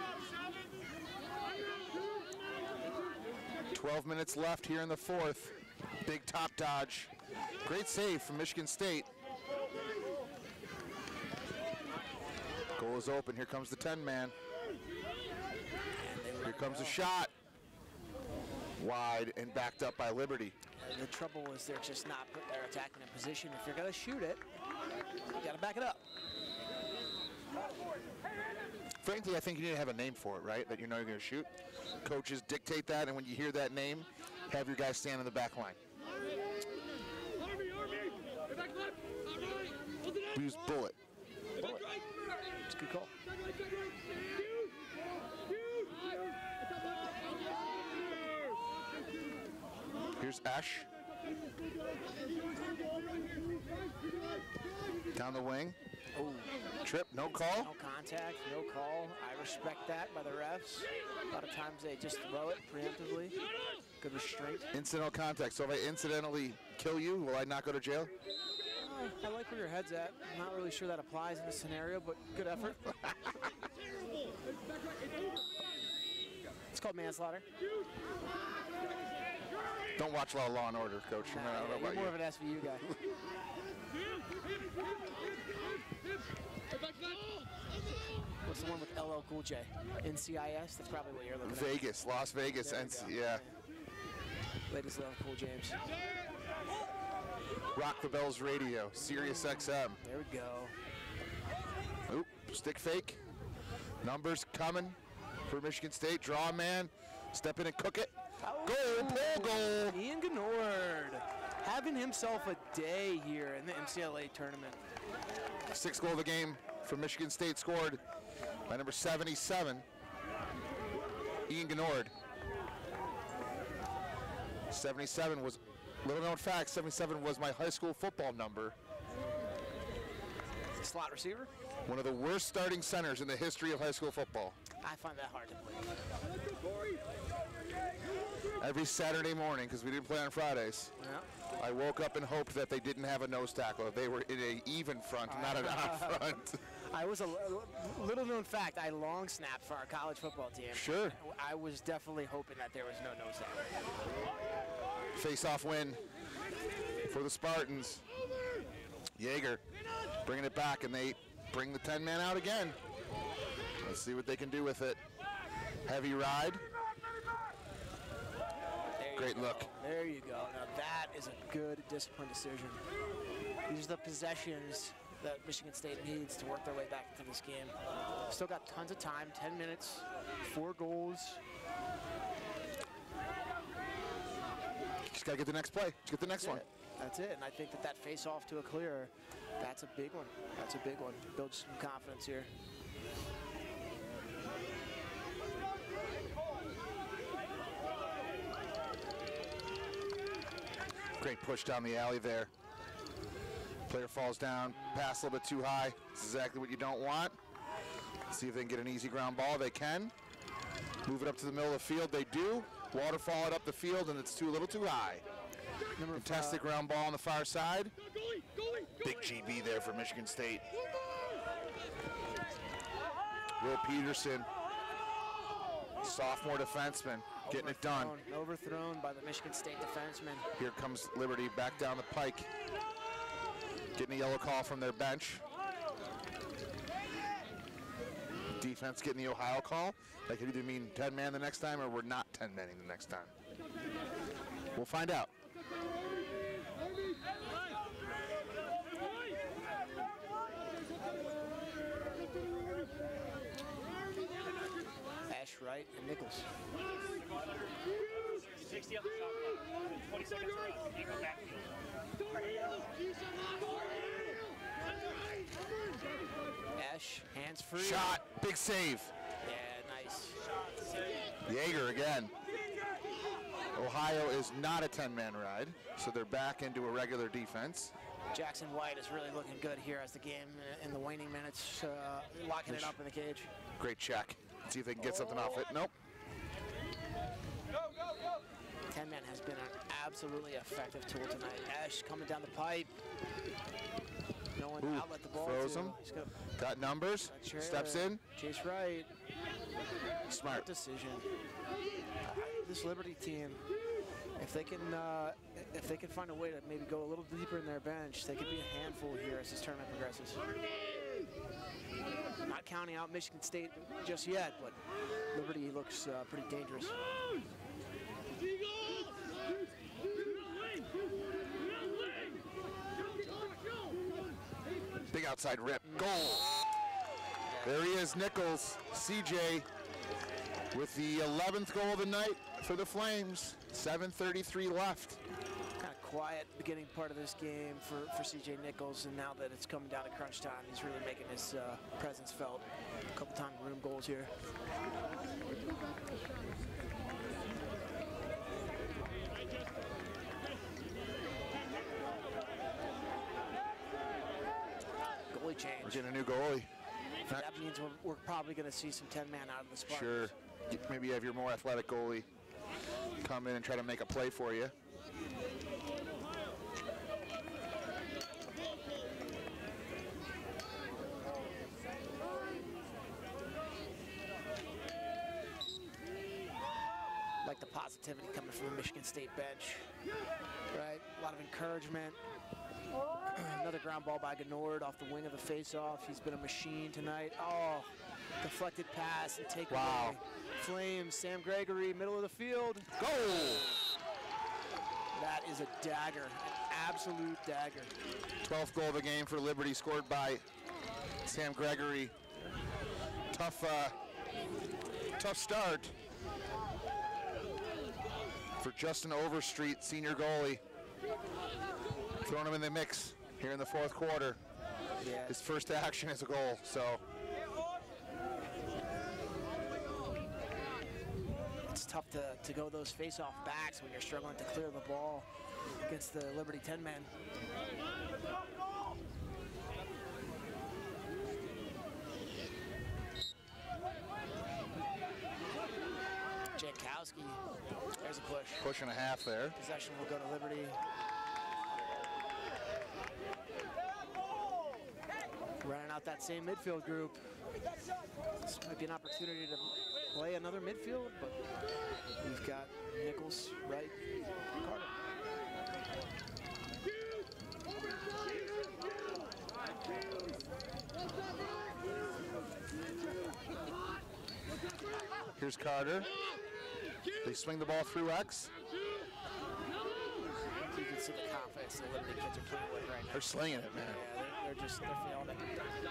twelve minutes left here in the fourth. Big top dodge. Great save from Michigan State. Goal is open. Here comes the ten man. Here comes a shot. Wide and backed up by Liberty. And the trouble is they're just not putting their attacking in position. If you're going to shoot it, you got to back it up. Frankly, I think you need to have a name for it, right? That you know you're going to shoot. Coaches dictate that, and when you hear that name, have your guys stand in the back line. We use bullet. Bullet. It's a good call. Here's Esch. Down the wing. Oh, trip, no call. No contact, no call. I respect that by the refs. A lot of times they just throw it preemptively. Good restraint. Incidental contact. So if I incidentally kill you, will I not go to jail? Uh, I like where your head's at. I'm not really sure that applies in this scenario, but good effort. It's called manslaughter. Don't watch a lot of Law and Order, Coach. Nah, I don't know yeah, about you're more you. of an S V U guy. What's the one with L L Cool J? N C I S? That's probably what you're looking at. Vegas, Las Vegas, and yeah. Latest L L Cool James. Rock the Bells Radio, Sirius X M. There we go. Oop, stick fake. Numbers coming for Michigan State. Draw man, step in and cook it. Oh, goal, pull goal. Ian Gennord having himself a day here in the M C L A tournament. Sixth goal of the game for Michigan State scored by number seventy-seven, Ian Gennord. seventy-seven was, little known fact, seventy-seven was my high school football number. Slot receiver? One of the worst starting centers in the history of high school football. I find that hard to believe. Every Saturday morning, because we didn't play on Fridays, yeah. I woke up and hoped that they didn't have a nose tackle. They were in an even front, not an off front. I was a little known fact, I long snapped for our college football team. Sure. I was definitely hoping that there was no nose tackle. Face-off win for the Spartans. Yeager bringing it back, and they bring the ten man out again. Let's see what they can do with it. Heavy ride. Great look. There you go. Now that is a good discipline decision. These are the possessions that Michigan State needs to work their way back into this game. Still got tons of time, ten minutes, four goals. Just got to get the next play. Just get the next That's one. It. That's it. And I think that that face off to a clear, that's a big one. That's a big one. Build some confidence here. Great push down the alley there. Player falls down, pass a little bit too high. This is exactly what you don't want. See if they can get an easy ground ball. They can. Move it up to the middle of the field. They do. Waterfall it up the field, and it's too a little too high. Number Contested ground ball on the far side. Big G B there for Michigan State. Will Peterson, sophomore defenseman, getting it done. Overthrown by the Michigan State defenseman. Here comes Liberty back down the pike. Getting a yellow call from their bench. Defense getting the Ohio call. That could either mean ten man the next time or we're not ten manning the next time. We'll find out. Ash, Wright, and Nichols. sixty up the shot clock. twenty seconds left. You go back. Ash, hands free. Shot, big save. Yeah, nice. Yeager again. Ohio is not a ten man ride, so they're back into a regular defense. Jackson White is really looking good here as the game in the waning minutes, uh, locking it up in the cage. Great check. See if they can get something off it. Nope. ten man has been an absolutely effective tool tonight. Ash coming down the pipe. No one Ooh, outlet the ball. froze to. him. He's got Got numbers. Got Steps in. Chase Wright. Smart decision. Uh, this Liberty team, if they can, uh, if they can find a way to maybe go a little deeper in their bench, they could be a handful here as this tournament progresses. Not counting out Michigan State just yet, but Liberty looks uh, pretty dangerous. Big outside rip. Goal. There he is, Nichols. C J with the eleventh goal of the night for the Flames. seven thirty-three left. Kind of quiet beginning part of this game for, for C J Nichols, and now that it's coming down to crunch time, he's really making his uh, presence felt. A couple time room goals here. Goalie change. We're getting a new goalie. That means we're, we're probably going to see some ten man out of the Spartans. Sure. Maybe you have your more athletic goalie come in and try to make a play for you. Like the positivity coming from the Michigan State bench, right? A lot of encouragement. Another ground ball by Gennord off the wing of the face-off. He's been a machine tonight. Oh, deflected pass and take wow. away. Flames, Sam Gregory, middle of the field. Goal! That is a dagger, an absolute dagger. twelfth goal of the game for Liberty, scored by Sam Gregory. Tough, uh, tough start for Justin Overstreet, senior goalie. Throwing him in the mix here in the fourth quarter. Yeah. His first action is a goal, so. It's tough to, to go those face-off backs when you're struggling to clear the ball against the Liberty ten men. Jankowski, there's a push. Push and a half there. Possession will go to Liberty. Running out that same midfield group. This might be an opportunity to play another midfield, but we've got Nichols, Wright, Carter. Here's Carter. They swing the ball through X. You can see the confidence the Liberty kids are playing with right now. They're slinging it, man. Yeah, they're, they're just, they're feeling it.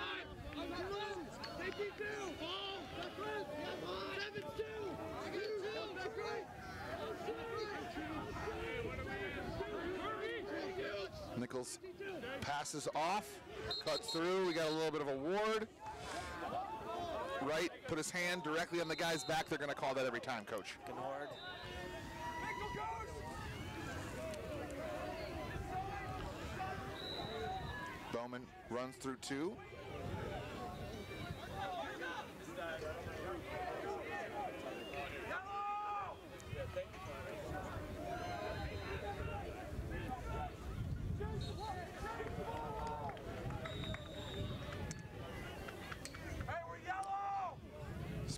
Nichols passes off, cuts through. We got a little bit of a ward. Wright put his hand directly on the guy's back. They're going to call that every time, Coach. Gennord. Bowman runs through two.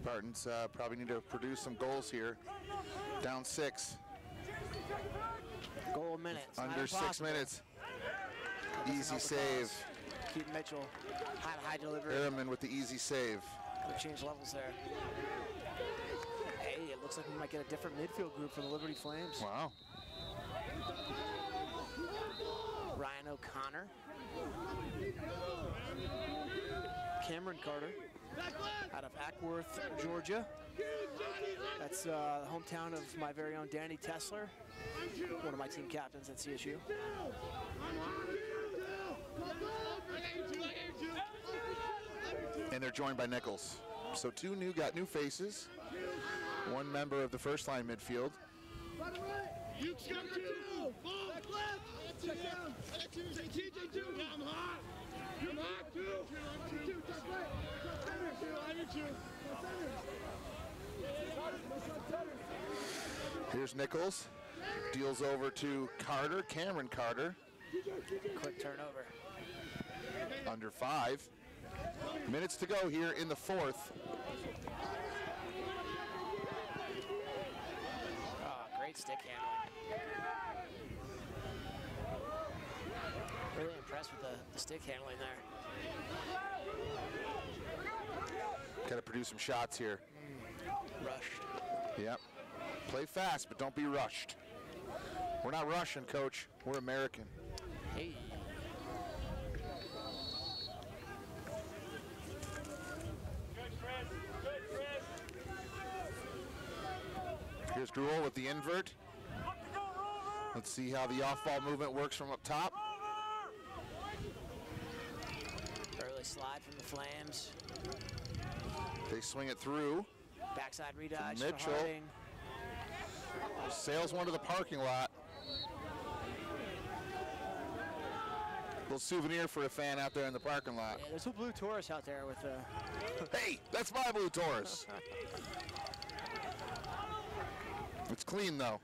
Spartans uh, probably need to produce some goals here. Down six. Goal a minute. It's not Under six impossible. minutes. Doesn't Easy help the save. cause. Keaton Mitchell, high high delivery. Harriman with the easy save. Gonna change levels there. Hey, it looks like we might get a different midfield group for the Liberty Flames. Wow. Ryan O'Connor. Cameron Carter out of Ackworth, Georgia. That's uh, the hometown of my very own Danny Tesler, one of my team captains at C S U. And they're joined by Nichols. So two new got new faces. One member of the first line midfield. Here's Nichols. Deals over to Carter, Cameron Carter. Quick turnover. Under five. Minutes to go here in the fourth. Oh, great stick handling. Really impressed with the, the stick handling there. Got to produce some shots here. Mm, rushed. Yep. Play fast, but don't be rushed. We're not Russian, Coach. We're American. Hey. Here's Gruel with the invert. Let's see how the off-ball movement works from up top. Early slide from the Flames. They swing it through. Backside redodge Mitchell. for Harding. Sails one to the parking lot. Little souvenir for a fan out there in the parking lot. Yeah, there's a blue Taurus out there with a... Hey, that's my blue Taurus. It's clean though.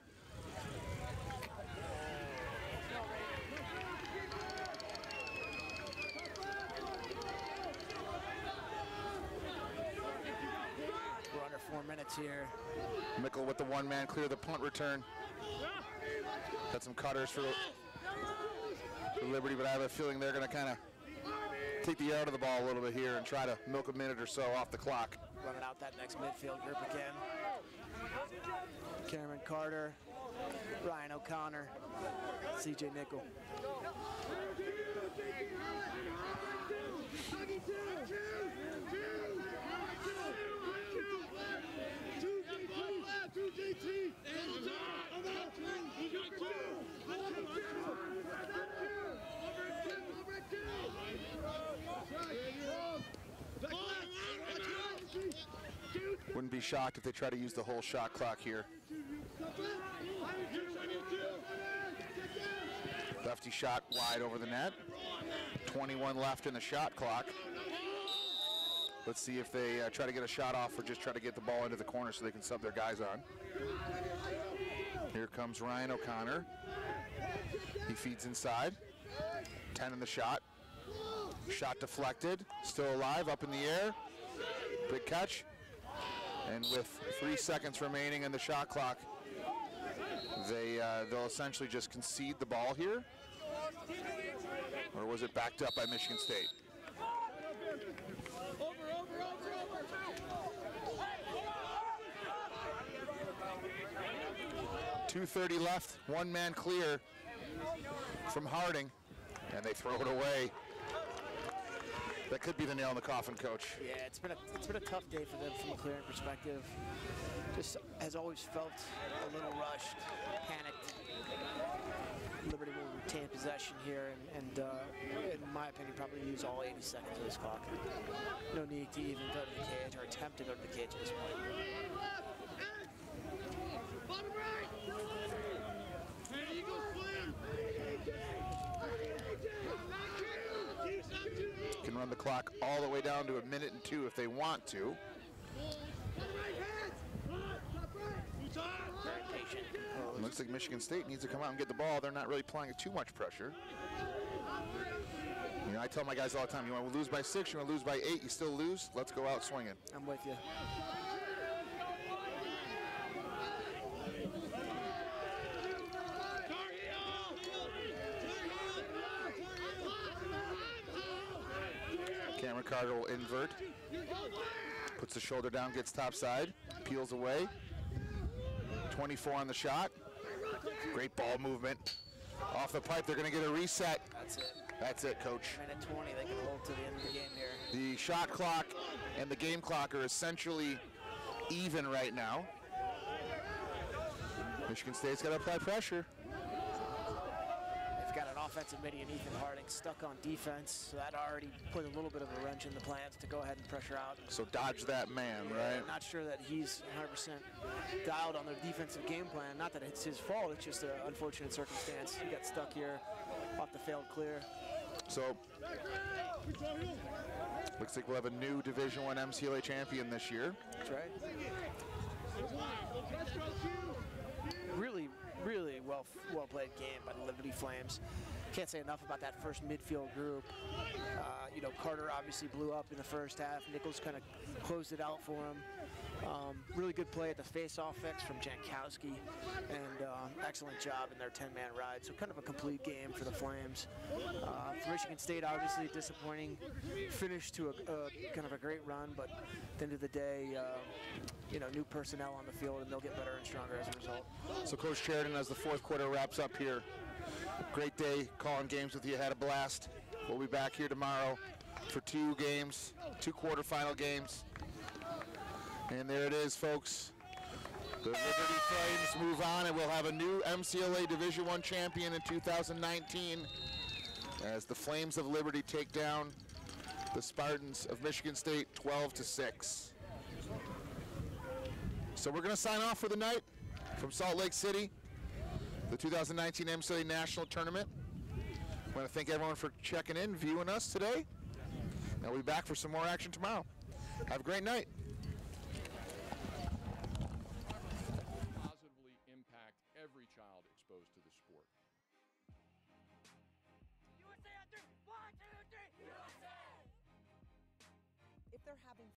We're under four minutes here. Mickle with the one man clear the punt return. Got some cutters for, for Liberty, but I have a feeling they're going to kind of take the air out of the ball a little bit here and try to milk a minute or so off the clock. Running out that next midfield group again. Cameron Carter, Ryan O'Connor, C J Nickel. Wouldn't be shocked if they try to use the whole shot clock here. Lefty shot wide over the net. twenty-one left in the shot clock. Let's see if they uh, try to get a shot off or just try to get the ball into the corner so they can sub their guys on. Here comes Ryan O'Connor. He feeds inside. ten in the shot. Shot deflected. Still alive, up in the air. Big catch. And with three seconds remaining in the shot clock, they, uh, they'll essentially just concede the ball here. Or was it backed up by Michigan State? two thirty left, one man clear from Harding, and they throw it away. That could be the nail in the coffin, Coach. Yeah, it's been a it's been a tough day for them from a clearing perspective. Just has always felt a little rushed, panicked. Liberty will retain possession here, and, and uh, in my opinion, probably use all eighty seconds of this clock. No need to even go to the cage or attempt to go to the cage at this point. Can run the clock all the way down to a minute and two if they want to. Looks like Michigan State needs to come out and get the ball. They're not really applying too much pressure. You know, I tell my guys all the time, you want to lose by six, you want to lose by eight, you still lose, let's go out swinging. I'm with you. Cameron Carter will invert. Puts the shoulder down, gets top side, peels away. twenty-four on the shot. Great ball movement. Off the pipe, they're going to get a reset. That's it. That's it, Coach. Minute twenty, they can hold to the end of the game here. The shot clock and the game clock are essentially even right now. Michigan State's got to apply pressure. They've got an offensive midi and Ethan Harding stuck on defense, so that already put a little bit of a wrench in the plans to go ahead and pressure out. So dodge that man, right? I'm not sure that he's one hundred percent dialed on their defensive game plan. Not that it's his fault, it's just an unfortunate circumstance. He got stuck here off the failed clear. So, looks like we'll have a new Division One M C L A champion this year. That's right. Really, really well well played game by the Liberty Flames. Can't say enough about that first midfield group. Uh, you know, Carter obviously blew up in the first half. Nichols kind of closed it out for him. Um, really good play at the face-off X from Jankowski, and um, excellent job in their ten-man ride. So kind of a complete game for the Flames. Uh, for Michigan State, obviously disappointing finish to a, a kind of a great run, but at the end of the day, uh, you know, new personnel on the field, and they'll get better and stronger as a result. So Coach Sheridan, as the fourth quarter wraps up here, great day calling games with you. Had a blast. We'll be back here tomorrow for two games, two quarterfinal games. And there it is, folks. The Liberty Flames move on, and we'll have a new M C L A Division One champion in two thousand nineteen as the Flames of Liberty take down the Spartans of Michigan State twelve to six. So we're going to sign off for the night from Salt Lake City, the two thousand nineteen M C L A National Tournament. I want to thank everyone for checking in, viewing us today. And we'll be back for some more action tomorrow. Have a great night. Positively impact every child exposed to the sport. If they're having